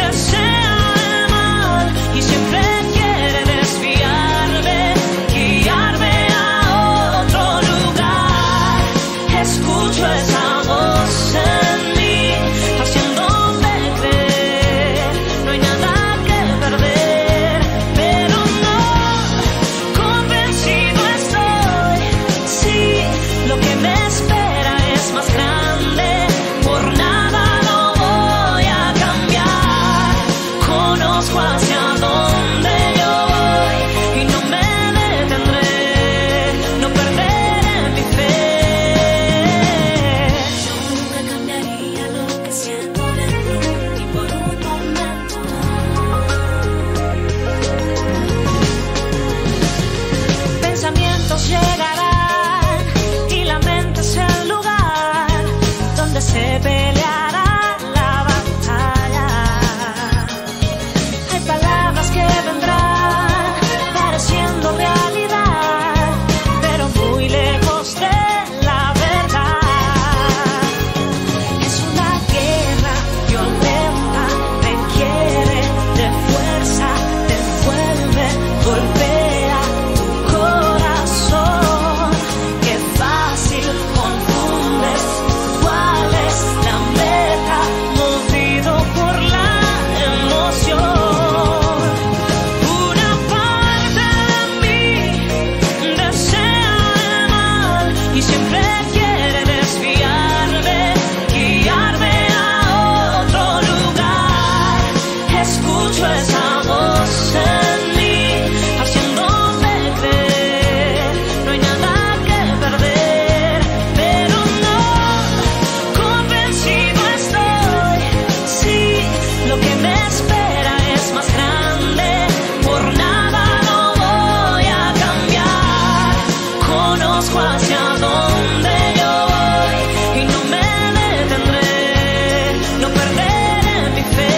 lo que me espera es más grande. Por nada lo voy a cambiar. Conozco hacia dónde yo voy y no me detendré. No perderé mi fe.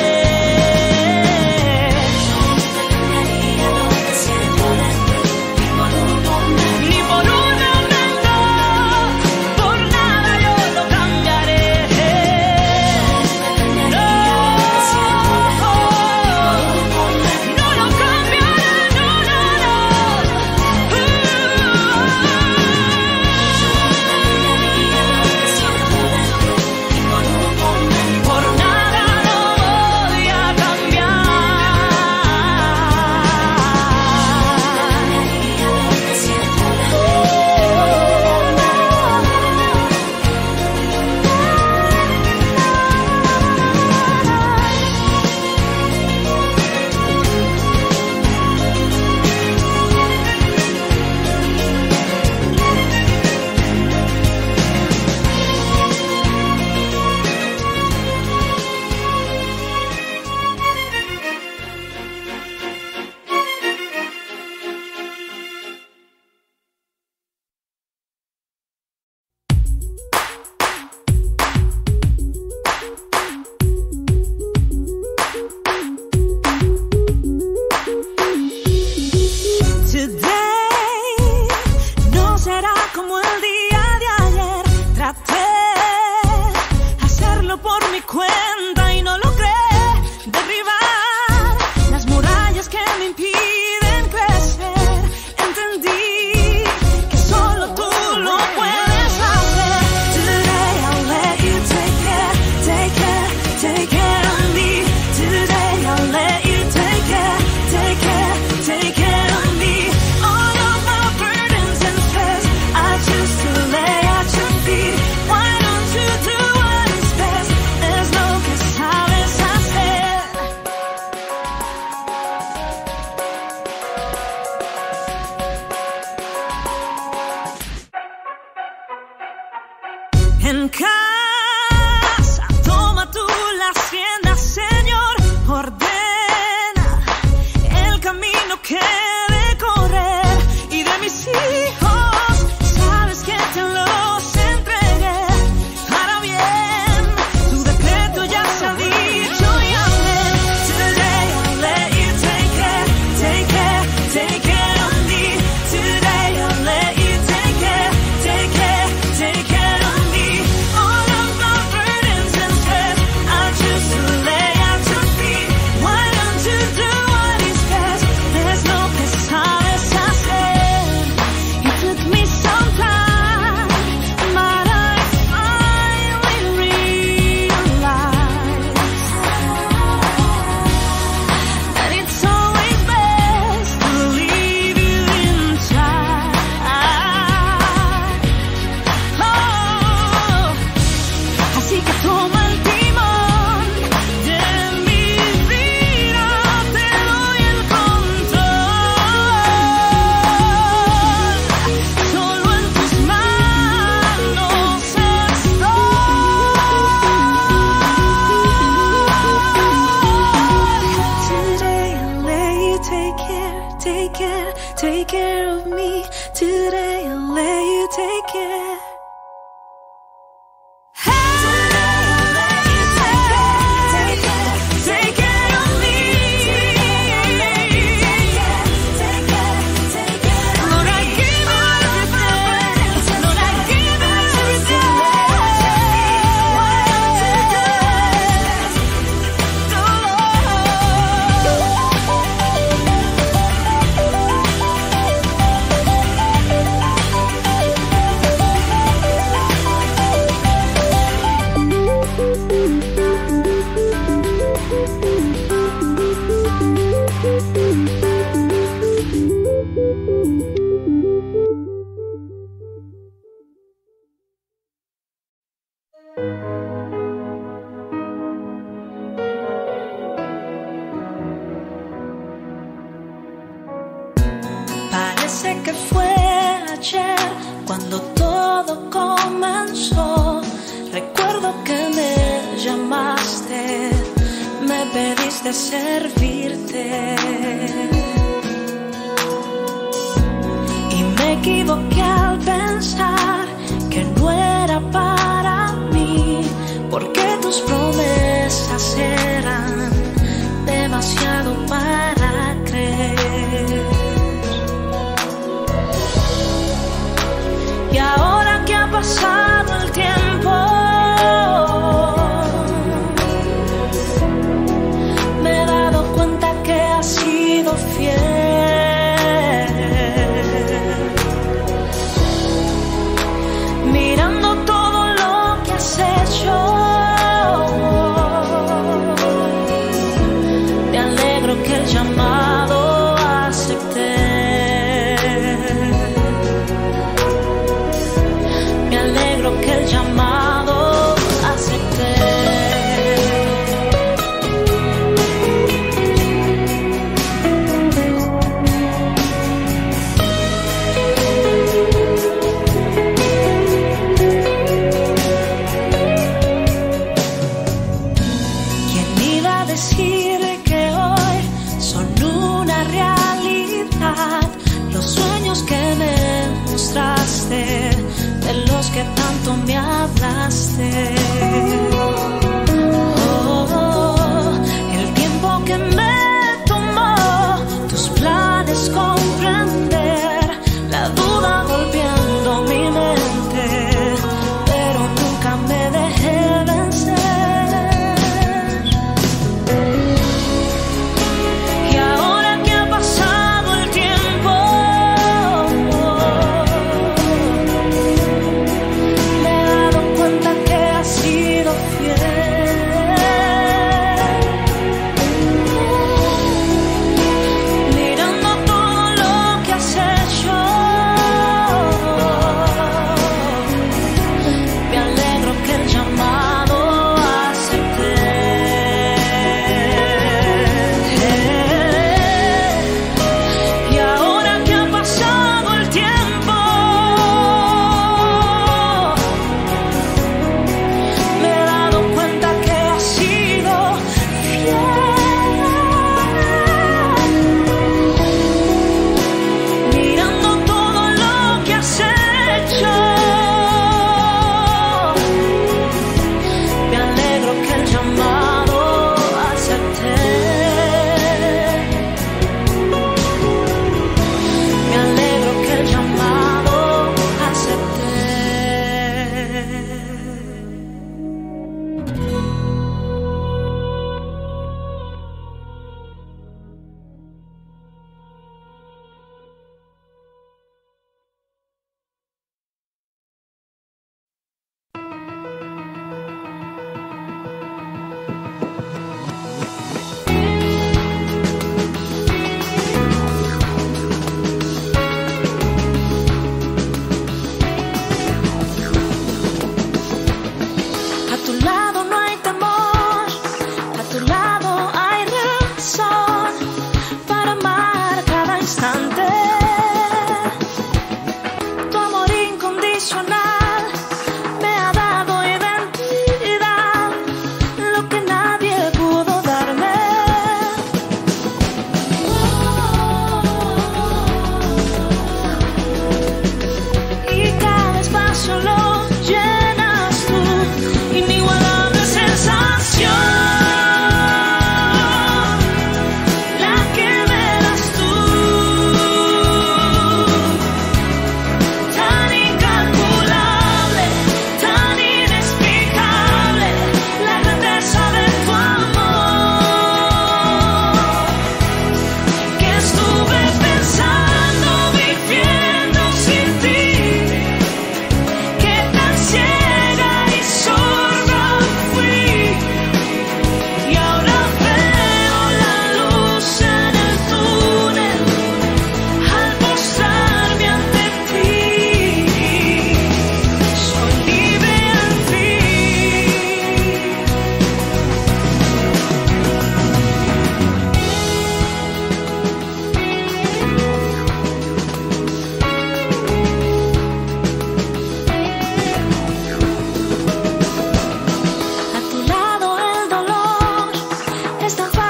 Yo nunca cambiaría lo que siento dentro, ni por un momento. Ni por un momento, por nada yo lo cambiaré. En casa, toma tú las riendas, Señor, ordena el camino que he de correr, y de mis hijos, sabes que te los entregué para bien, tu decreto ya se ha dicho y amén. Today I'll let you take care, take care, take care of me. Today I'll let you take care, take care, take care of me. All of my burdens and stress, I choose to lay at your feet. Why don't you do what is best? There's no que sabes hacer. It took me some time, but I finally realized that it's always best to leave you in charge. Oh, así que toma el timón de mi vida, te doy el control. Solo en tus manos estoy. Today I'll let you take care, take care, take care of me. Today I'll let you take care. Parece que fue ayer cuando todo comenzó. Recuerdo que me llamaste, me pediste servirte. Y me equivoqué al pensar que no era para mí, porque tus promesas eran demasiado para creer. Y ahora que ha pasado el tiempo, me he dado cuenta que has sido fiel. Mirando todo lo que has hecho, me alegro que el llamado acepté. Me alegro que el llamado acepté. ¿Quién iba a decir que hoy son una realidad los sueños que me mostraste, de los que tanto me hablaste? Oh, el tiempo que me tomó tus planes comprender, la duda golpeando mi mente, pero nunca me dejé vencer. Y ahora que ha pasado el tiempo, me he dado cuenta que has sido fiel.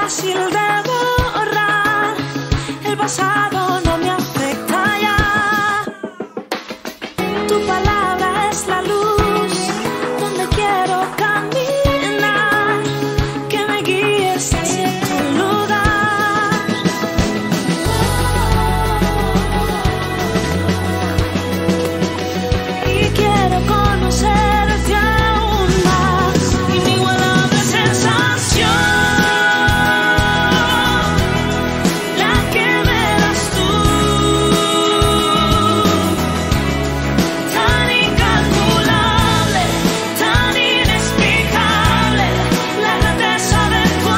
fácil de borrar. El pasado no me afecta ya. Tu palabra es la luz donde quiero caminar. Que me guíes hacia tu lugar. Y quiero conocerte aún más. Inigualable sensación, la que me das tú. Tan incalculable, tan inexplicable, la grandeza de tu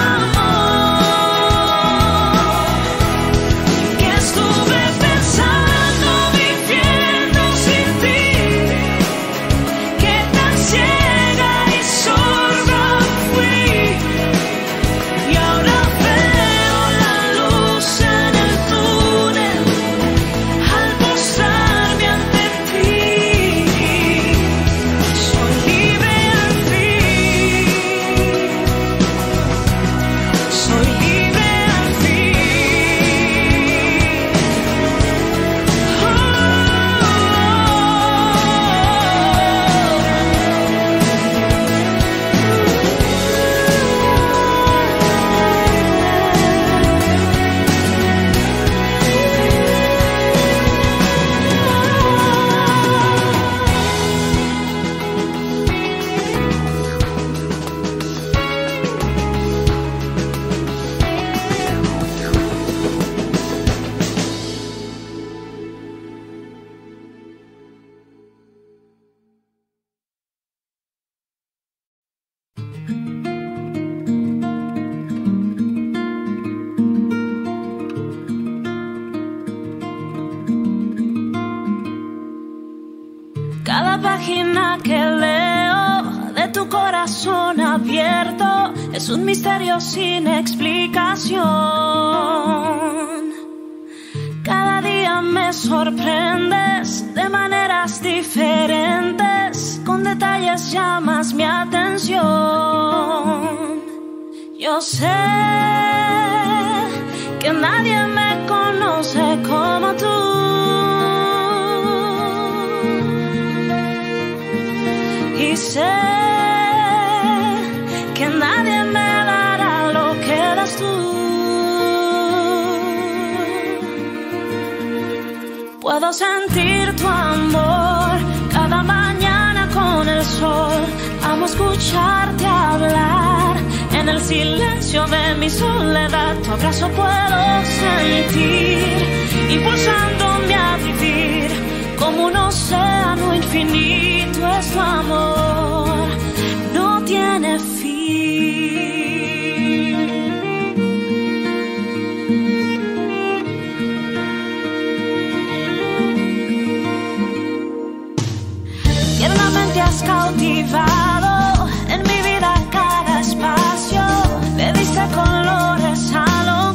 amor. Que estuve pensando, viviendo sin ti. Que tan ciega y sorda fui. Y ahora veo la luz en el túnel al postrarme ante ti. Soy libre al fin. Soy libre al fin. Cada página que leo de tu corazón abierto es un misterio sin explicación. Cada día me sorprendes de maneras diferentes, con detalles llamas mi atención. Yo sé que nadie me conoce como tú. Y sé que nadie me dará lo que das tú. Puedo sentir tu amor cada mañana con el sol. Amo escucharte hablar en el silencio de mi soledad. Tu abrazo puedo sentir, impulsándome a vivir como un océano infinito. Es tu amor, no tiene fin. Tiernamente has cautivado en mi vida cada espacio. Le diste colores a lo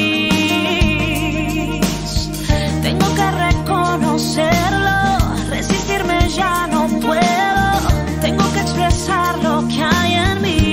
gris. Tengo que reconocerlo, resistirme ya no puedo. Tengo que expresar lo que hay en mí.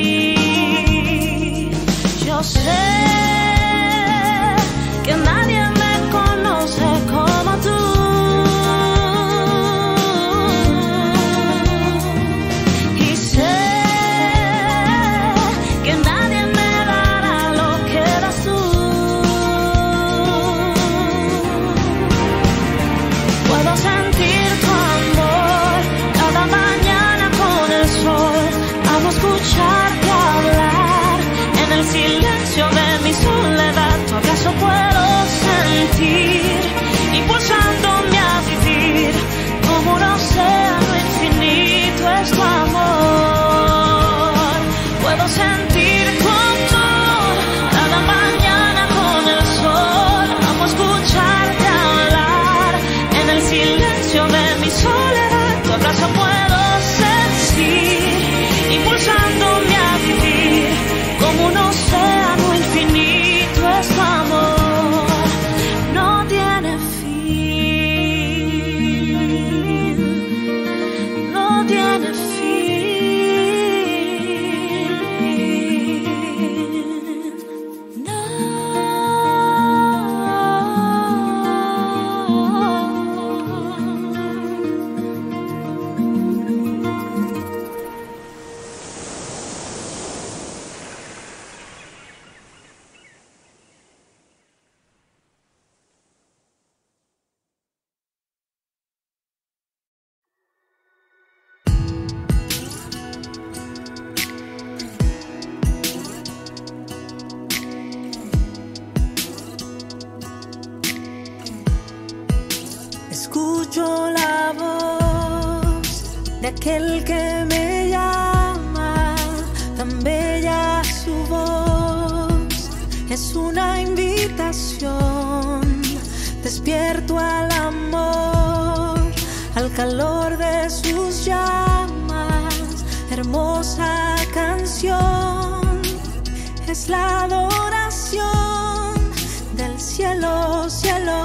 escucho la voz de aquel que me llama, tan bella su voz, es una invitación. Despierto al amor, al calor de sus llamas, hermosa canción, es la adoración del cielo, cielo.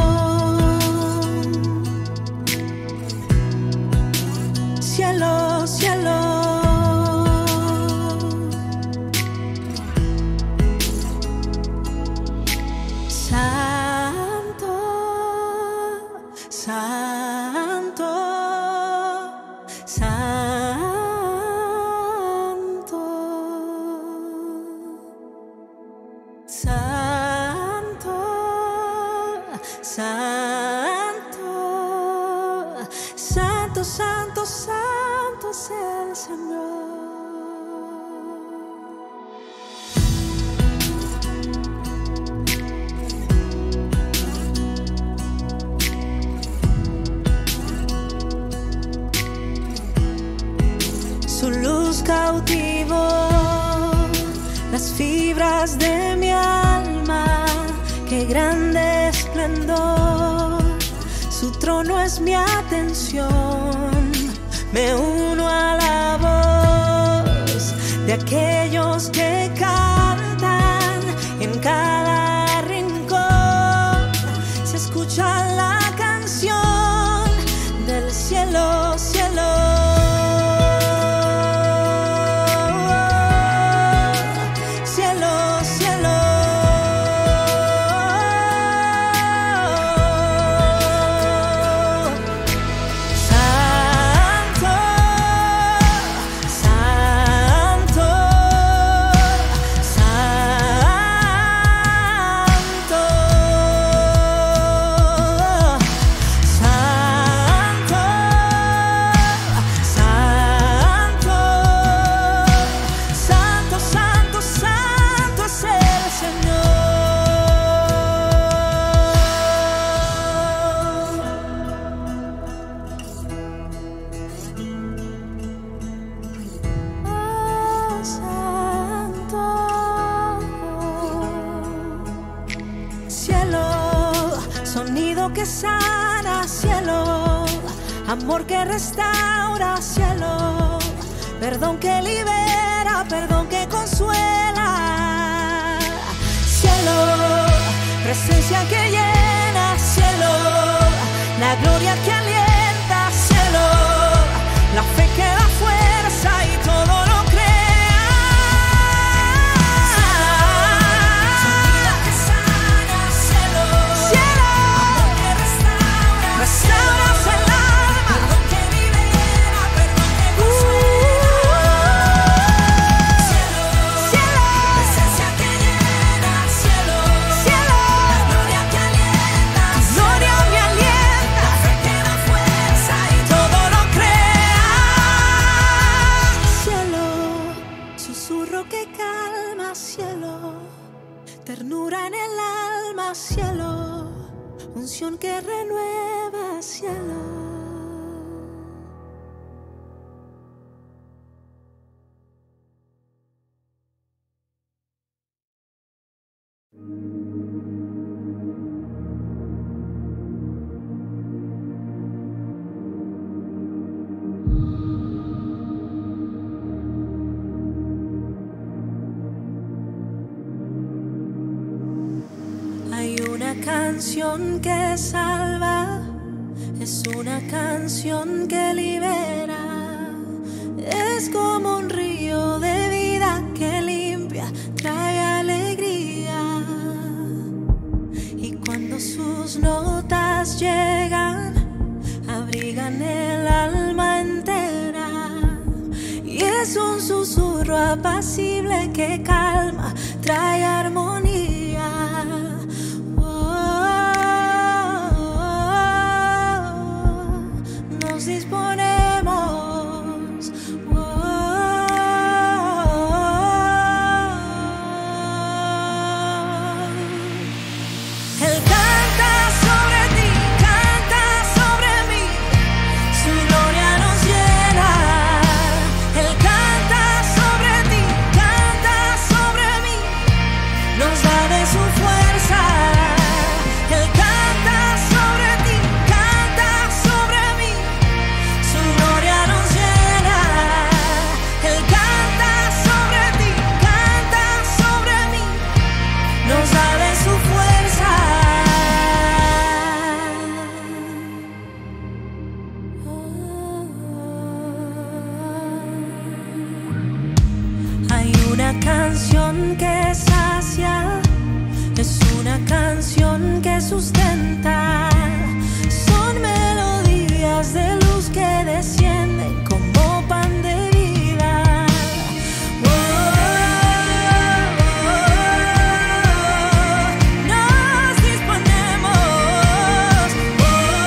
Cielo, cielo. Santo, santo, santo, santo, santo, santo, santo, santo es el Señor. Su luz cautivó las fibras de mi alma, qué grande esplendor, su trono es mi atención, me uno a la voz de aquellos que cantan en cada rincón, se escucha la canción del cielo, cielo. Que sana, cielo, amor que restaura, cielo, perdón que libera, perdón que consuela, cielo, presencia que llena, cielo, la gloria que alienta, cielo, la fe que da fuerza y todo lo crea. Restauras el alma, perdón que libera, perdón que consuela. Cielo, cielo, presencia que llena, cielo, cielo, la gloria que alienta, gloria me alienta, la fe que da fuerza y todo lo crea. Cielo, susurro que calma, cielo, ternura en el alma, cielo, unción que renueva, cielo. Hay una canción que salva, es una canción que libera, es como un río de vida que limpia, trae alegría. Y cuando sus notas llegan, abrigan el alma entera. Y es un susurro apacible que calma, trae armonía. Nos disponemos, Él canta sobre ti, canta sobre que sustenta. Son melodías de luz que descienden como pan de vida. Oh, oh, oh, nos disponemos. Oh,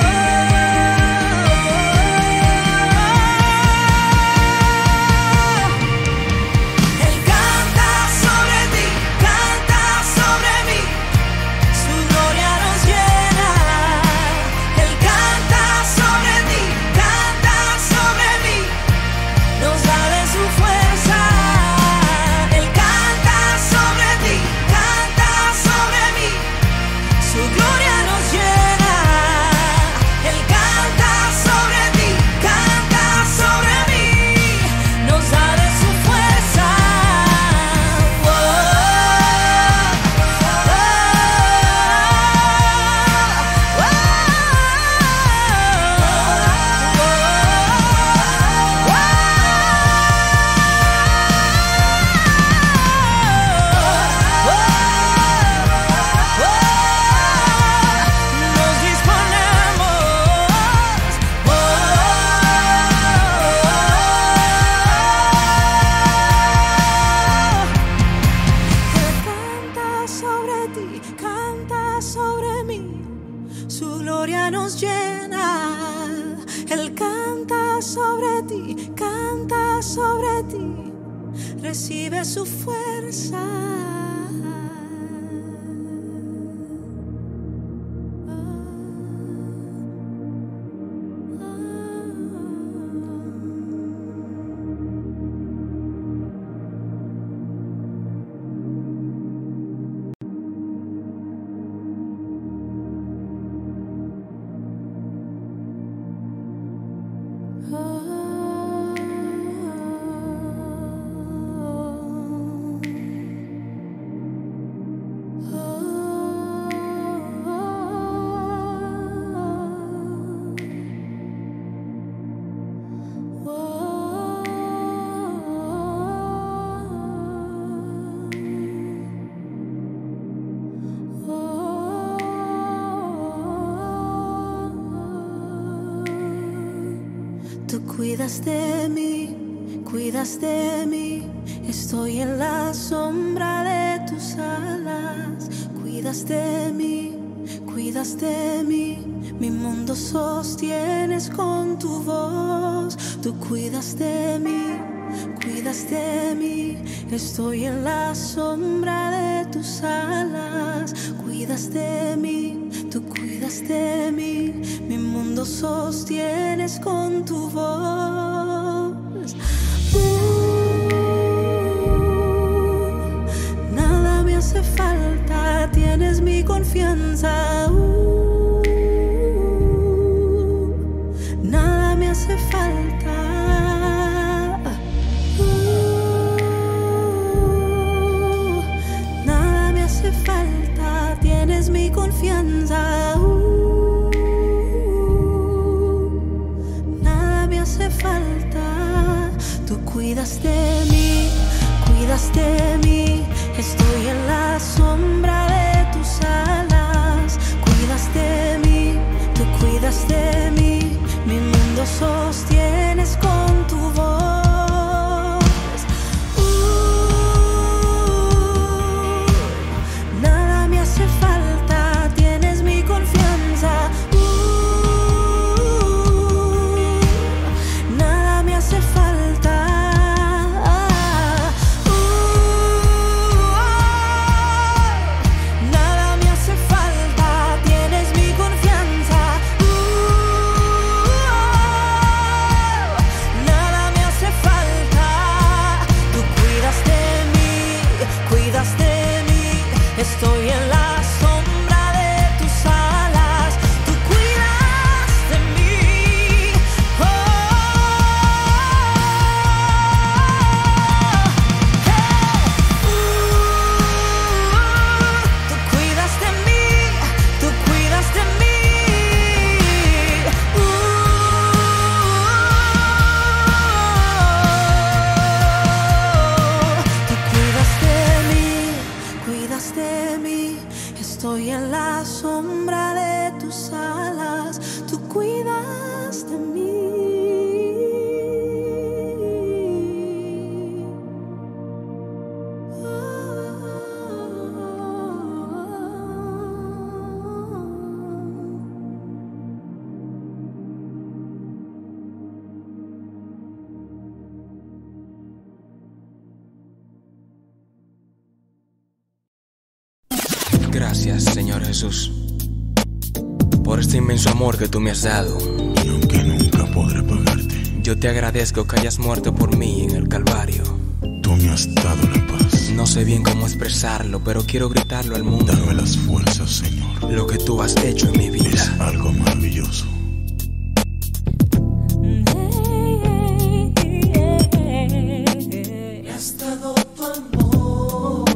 Él canta sobre ti, canta sobre mí. Su gloria nos llena. Él canta sobre ti, canta sobre mí. Nos da de su fuerza. Él canta sobre ti, canta sobre mí. Su gloria nos llena. Él canta sobre ti, canta sobre mí. Nos da de su fuerza. Oh, oh, nos disponemos. Él canta sobre ti, canta sobre mí. Su gloria nos llena. Él canta sobre ti, canta sobre ti. Recibe su fuerza. Tú cuidas de mí, cuidas de mí. Estoy en la sombra de tus alas. Cuidas de mí, cuidas de mí. Mi mundo sostienes con tu voz. Tú cuidas de mí, cuidas de mí. Estoy en la sombra de tus alas. Cuidas de mí, tú cuidas de mí. Mi mundo sostienes con tu voz. Uh, nada me hace falta, tienes mi confianza. Uh, nada me hace falta. Uh, nada me hace falta, tienes mi confianza. Uh, hace falta. Tú cuidas de mí, cuidas de mí. Estoy en la sombra de tus alas. Cuidas de mí, tú cuidas de mí. Mi mundo sostienes con tu voz. Uh, nada me hace falta, tienes mi confianza. Hace falta. Uh, oh, aquí, estoy en la sombra de tus alas, tú cuidas de mí. Gracias, Señor Jesús, por este inmenso amor que tú me has dado. Y aunque nunca podré pagarte, yo te agradezco que hayas muerto por mí en el Calvario. tú me has dado la paz. No sé bien cómo expresarlo, pero quiero gritarlo al mundo. Dame las fuerzas, Señor. Lo que tú has hecho en mi vida es algo maravilloso. Me has dado tu amor.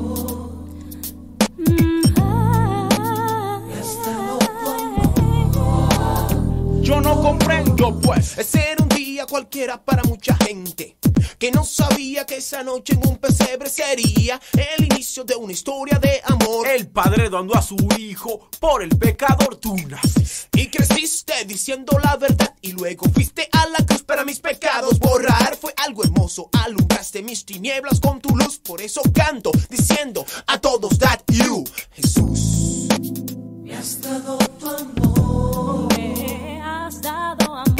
Me has dado tu amor. Yo no comprendo, pues, ese era un día cualquiera para mucha gente que no sabía que esa noche en un pesebre sería el inicio de una historia de amor. El padre dando a su hijo por el pecador tú naciste y creciste diciendo la verdad y luego fuiste a la cruz para mis pecados borrar. Fue algo hermoso, alumbraste mis tinieblas con tu luz. Por eso canto diciendo a todos that you, Jesús, me has dado tu amor. Me has dado amor.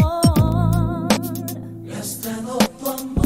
Me has dado tu amor.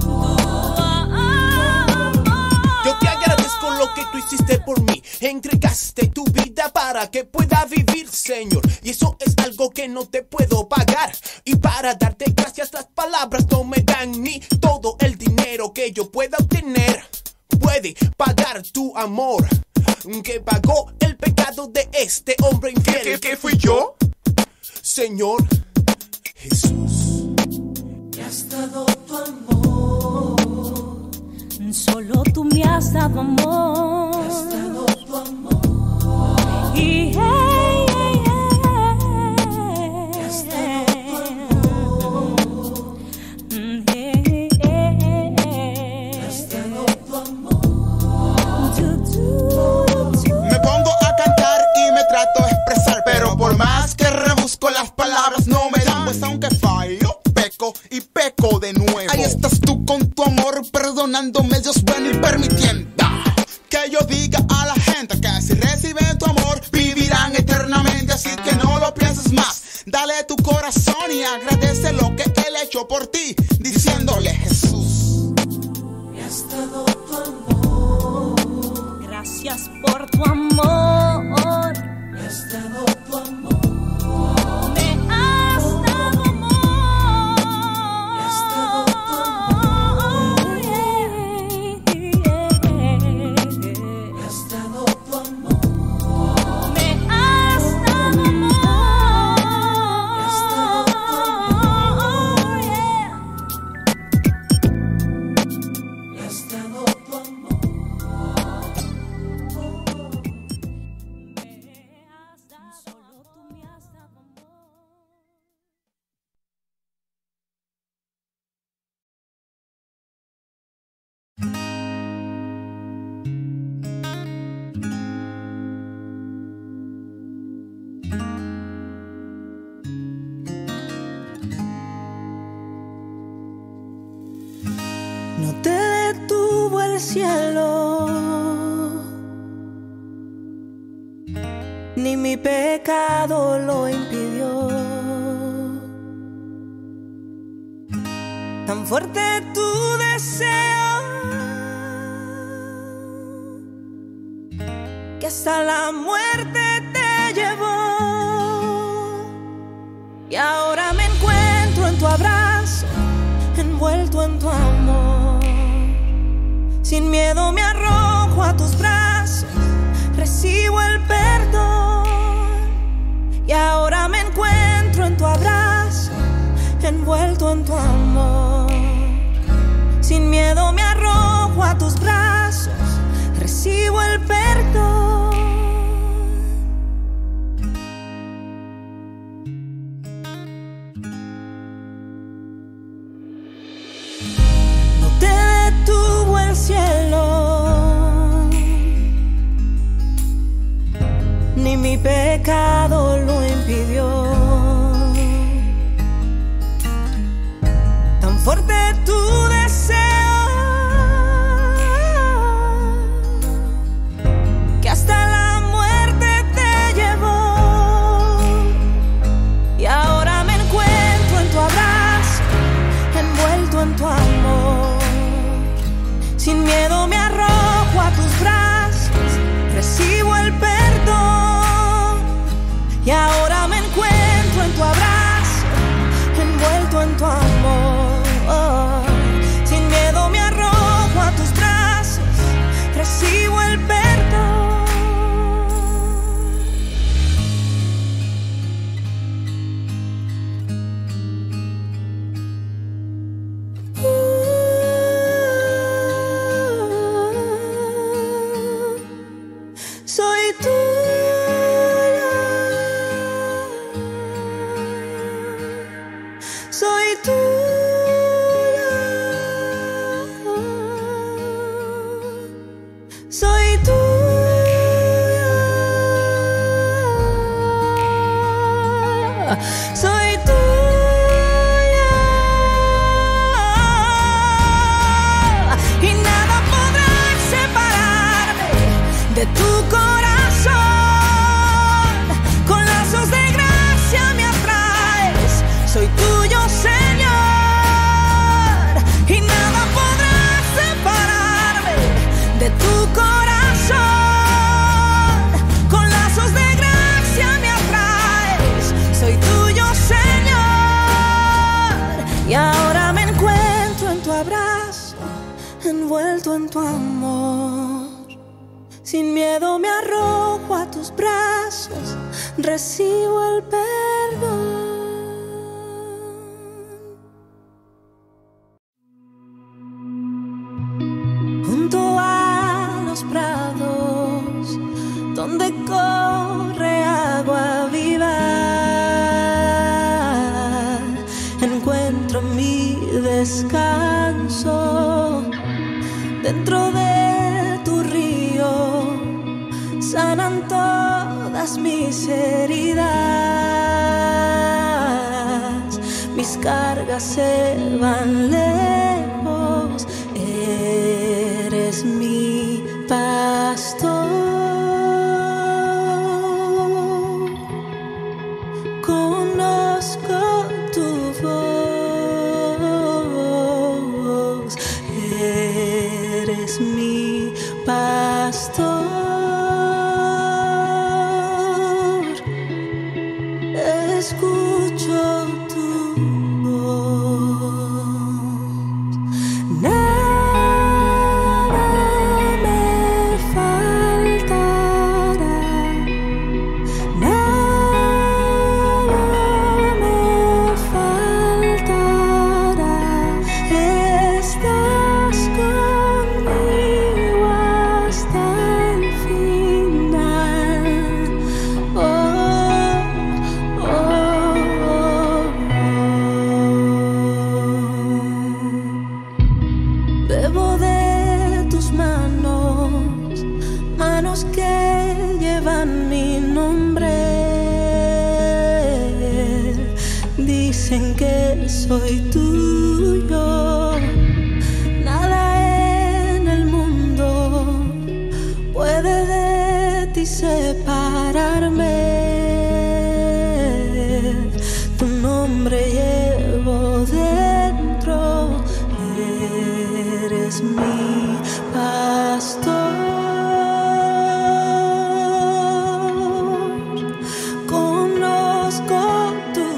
Yo te agradezco lo que tú hiciste por mí. Entregaste tu vida para que pueda vivir, Señor. Y eso es algo que no te puedo pagar. Y para darte gracias las palabras no me dan ni todo el dinero que yo pueda obtener. Puede pagar tu amor que pagó el pecado de este hombre infiel. ¿Qué, qué, qué fui yo? Señor Jesús, me has dado tu amor. Solo tú me has dado amor. Me has dado tu amor. Y hey, hey, hey, me has dado tu amor. Mm, hey, hey, hey, me has dado tu amor. Du, du, du. Me pongo a cantar y me trato de expresar, pero por más que rebusco las palabras no me dan, pues aunque fallo, peco y peco de nuevo. Ahí estás tú con tu amor, perdonándome, Dios bueno y permitiendo que yo diga a la gente que si reciben tu amor vivirán eternamente, así que no lo pienses más. Dale tu corazón y agradece lo que Él ha hecho por ti, diciéndole: Jesús, me has dado tu amor. Gracias por tu amor. Me has dado tu amor. Me has dado amor. Me has dado tu amor. Me has dado tu amor. Me has dado amor. Me has dado tu amor. Me has dado tu amor. Solo tú me has dado amor. No te detuvo el cielo, ni mi pecado lo impidió. Tan fuerte tu deseo que hasta la muerte te llevó. Y ahora me encuentro en tu abrazo, envuelto en tu amor. Sin miedo me arrojo a tus brazos, recibo el perdón. Y ahora me encuentro en tu abrazo, envuelto en tu amor. Sin miedo me arrojo a tus brazos, recibo el perdón. No te detuvo el cielo, ni mi pecado lo impidió. Tan fuerte tu deseo que hasta la muerte te llevó. Y ahora me encuentro en tu abrazo, envuelto en tu amor. Sin miedo me arrojo a tus brazos, recibo el perdón. Y ahora me encuentro en tu abrazo, envuelto en tu amor. Sin miedo me arrojo a tus brazos, recibo el perdón. Soy tuya, soy tuya, soy tuya, soy tuya, y nada podrá separarme de tu corazón. Con lazos de gracia me atraes, soy tuyo, Señor, y nada podrá separarme de tu corazón. Con lazos de gracia me atraes, soy tuyo, Señor, y ahora me encuentro en tu abrazo, envuelto en tu amor. Sin miedo me arrojo a tus brazos, recibo el perdón. Junto a los prados, donde corre agua viva, encuentro mi descanso. Dentro de tu río sanan todas mis heridas, mis cargas se van lejos. Eres mi pastor, conozco tu voz. Eres mi pastor, escucho tu voz. Nada me faltará, nada me faltará. Estás conmigo hasta el final. Oh, oh, oh. Bebo de tus manos, manos que llevan mi nombre. Dicen que soy tuyo. Nada en el mundo puede de ti separarme. Tu nombre llevo dentro. Eres mi pastor, conozco tu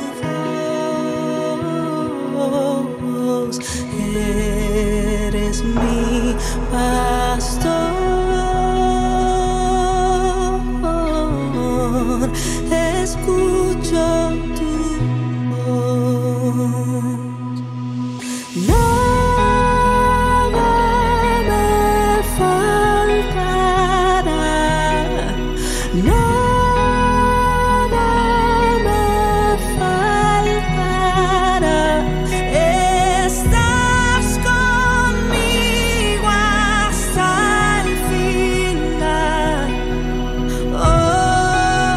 voz. Eres mi pastor, escucho tu voz. Nada me faltará, nada me faltará. Estás conmigo hasta el final. Oh,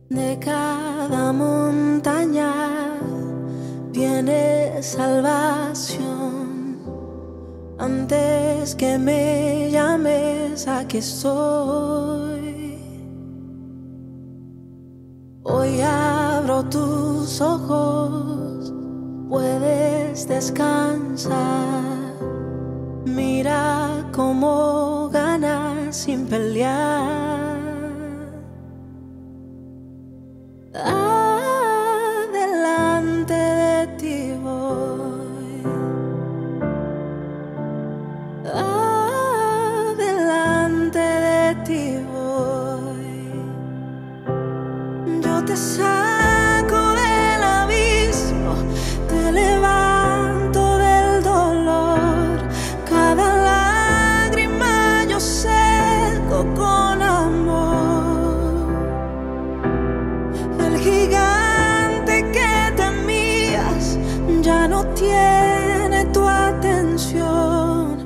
De cada montaña viene salvación. Antes que me llames, aquí estoy. Hoy abro tus ojos, puedes descansar. Mira cómo ganas sin pelear. Adelante de ti voy. Adelante de ti voy. Yo te saco del abismo, te levanto del dolor. Cada lágrima yo seco con amor. El gigante que temías ya no tiene tu atención.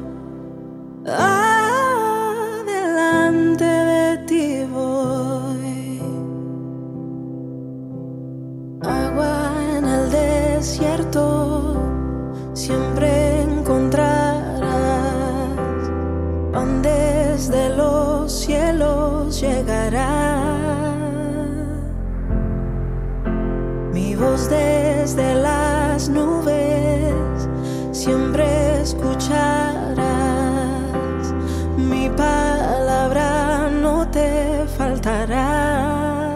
Adelante de ti voy. Agua en el desierto siempre encontrarás. Pan desde los cielos llegará. Mi voz desde las nubes siempre escucharás. Mi palabra no te faltará.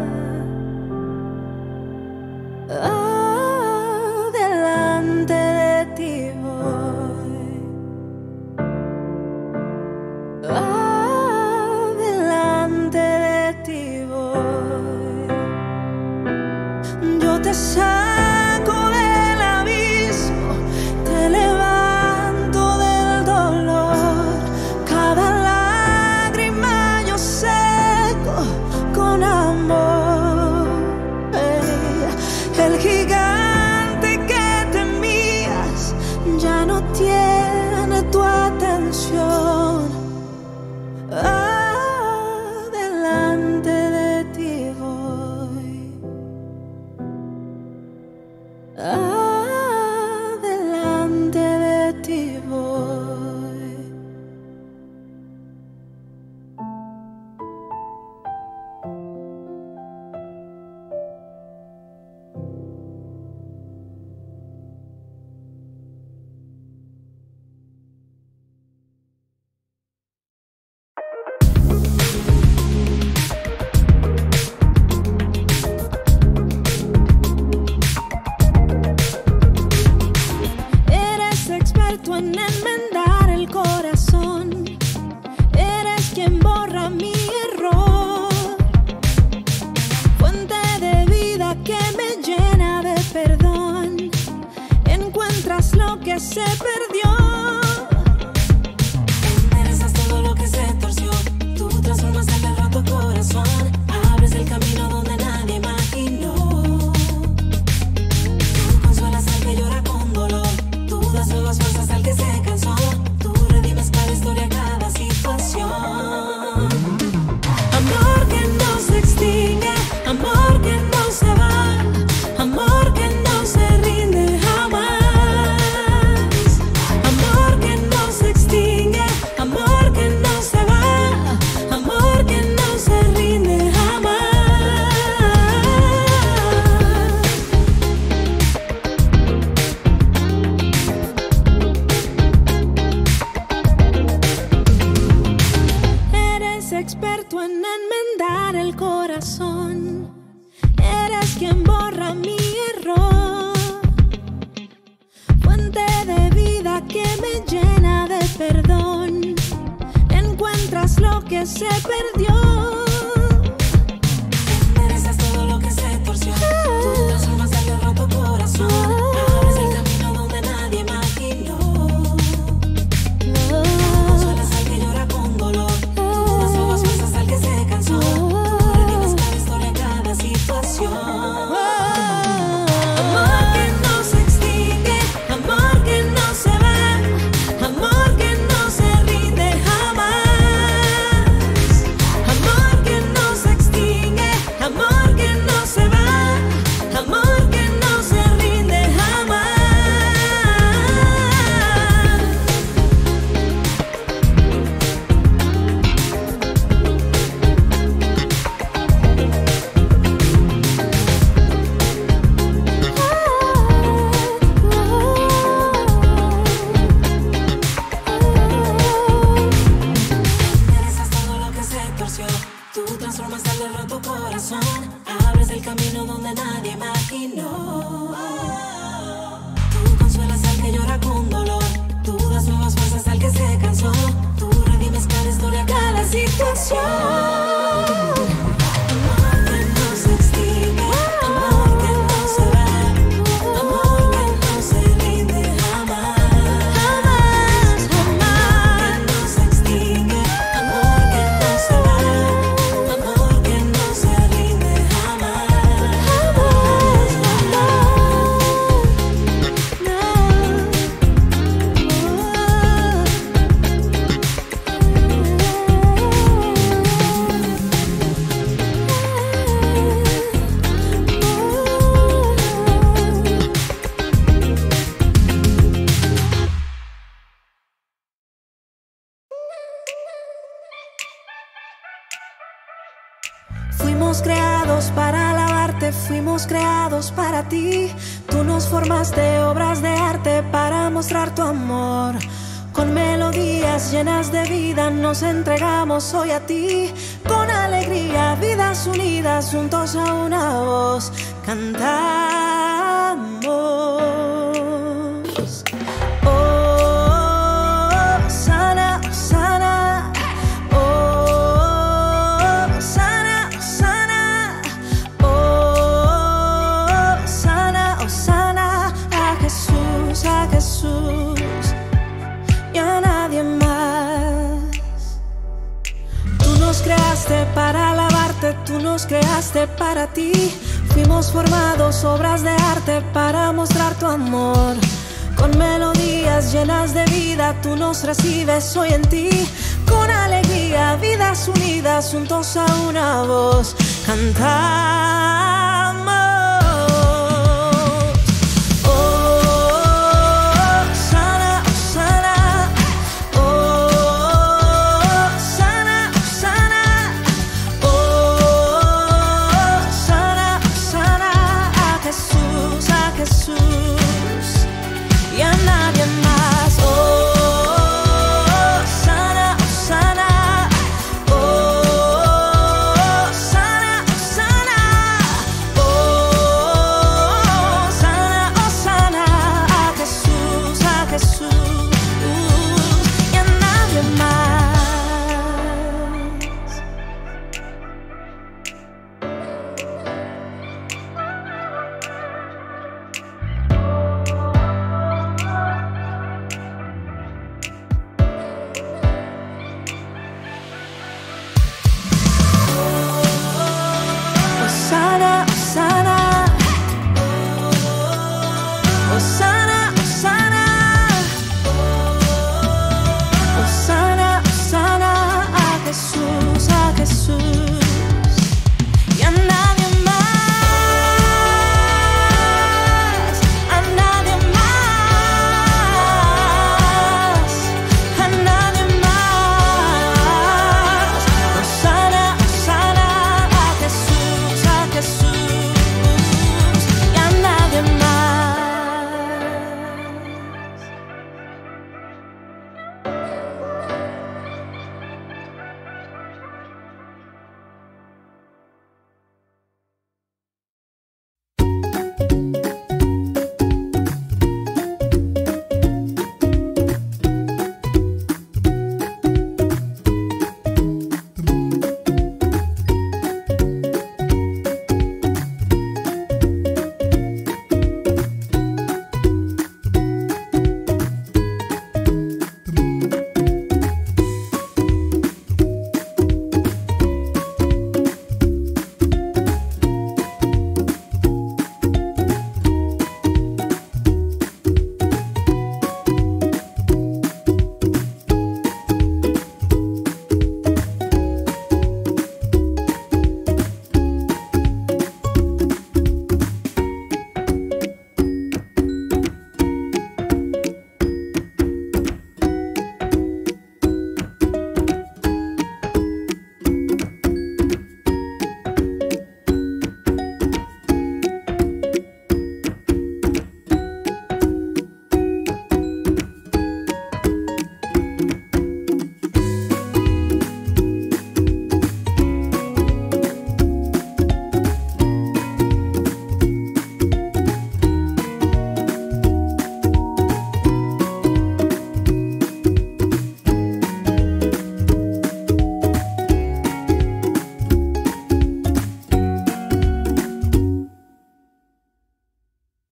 Adelante de ti voy. Adelante de ti voy. Yo te saco del abismo, te levanto del dolor. Cada lágrima yo seco con amor. Ey, el gigante que temías ya no tiene tu atención. Adelante de ti voy. Adelante de ti voy. Eres experto en enmendar el corazón. Eres quien borra mi error. Fuente de vida que me llena de perdón. Encuentras lo que se perdió. Enderezas todo lo que se torció. Tú transformas el roto corazón. Abres el camino donde nadie imaginó. Tú consuelas al que llora con dolor. Tú das nuevas fuerzas al que se cansó. Tú redimes cada historia, cada situación. Amor que no se extingue, amor que no se va, amor que no se rinde jamás. Amor que no se extingue, amor que no se va, amor que no se rinde jamás. Eres experto en enmendar el corazón. Eres quien borra mi error. Fuente de vida que me llena de perdón. Encuentras lo que se perdió. Enderezas todo lo que se torció. Tú transformas el roto corazón. Abres el camino donde nadie imaginó. Consuelas al que llora con dolor. Tú das nuevas fuerzas al que se cansó. Tú redimes cada historia, cada situación. Amor que no se extingue, amor que no se va, amor que no se rinde jamás. Amor camino donde nadie imaginó. Tú consuelas al que llora con dolor, tú das nuevas fuerzas al que se cansó, tú redimes cada historia, cada situación. Fuimos creados para alabarte, fuimos creados para ti. Tú nos formaste obras de arte para mostrar tu amor. Con melodías llenas de vida nos entregamos hoy a ti. Con alegría, vidas unidas, juntos a una voz, cantamos. Para alabarte, tú nos creaste para ti. Fuimos formados obras de arte para mostrar tu amor. Con melodías llenas de vida, tú nos recibes hoy en ti. Con alegría, vidas unidas, juntos a una voz, cantar.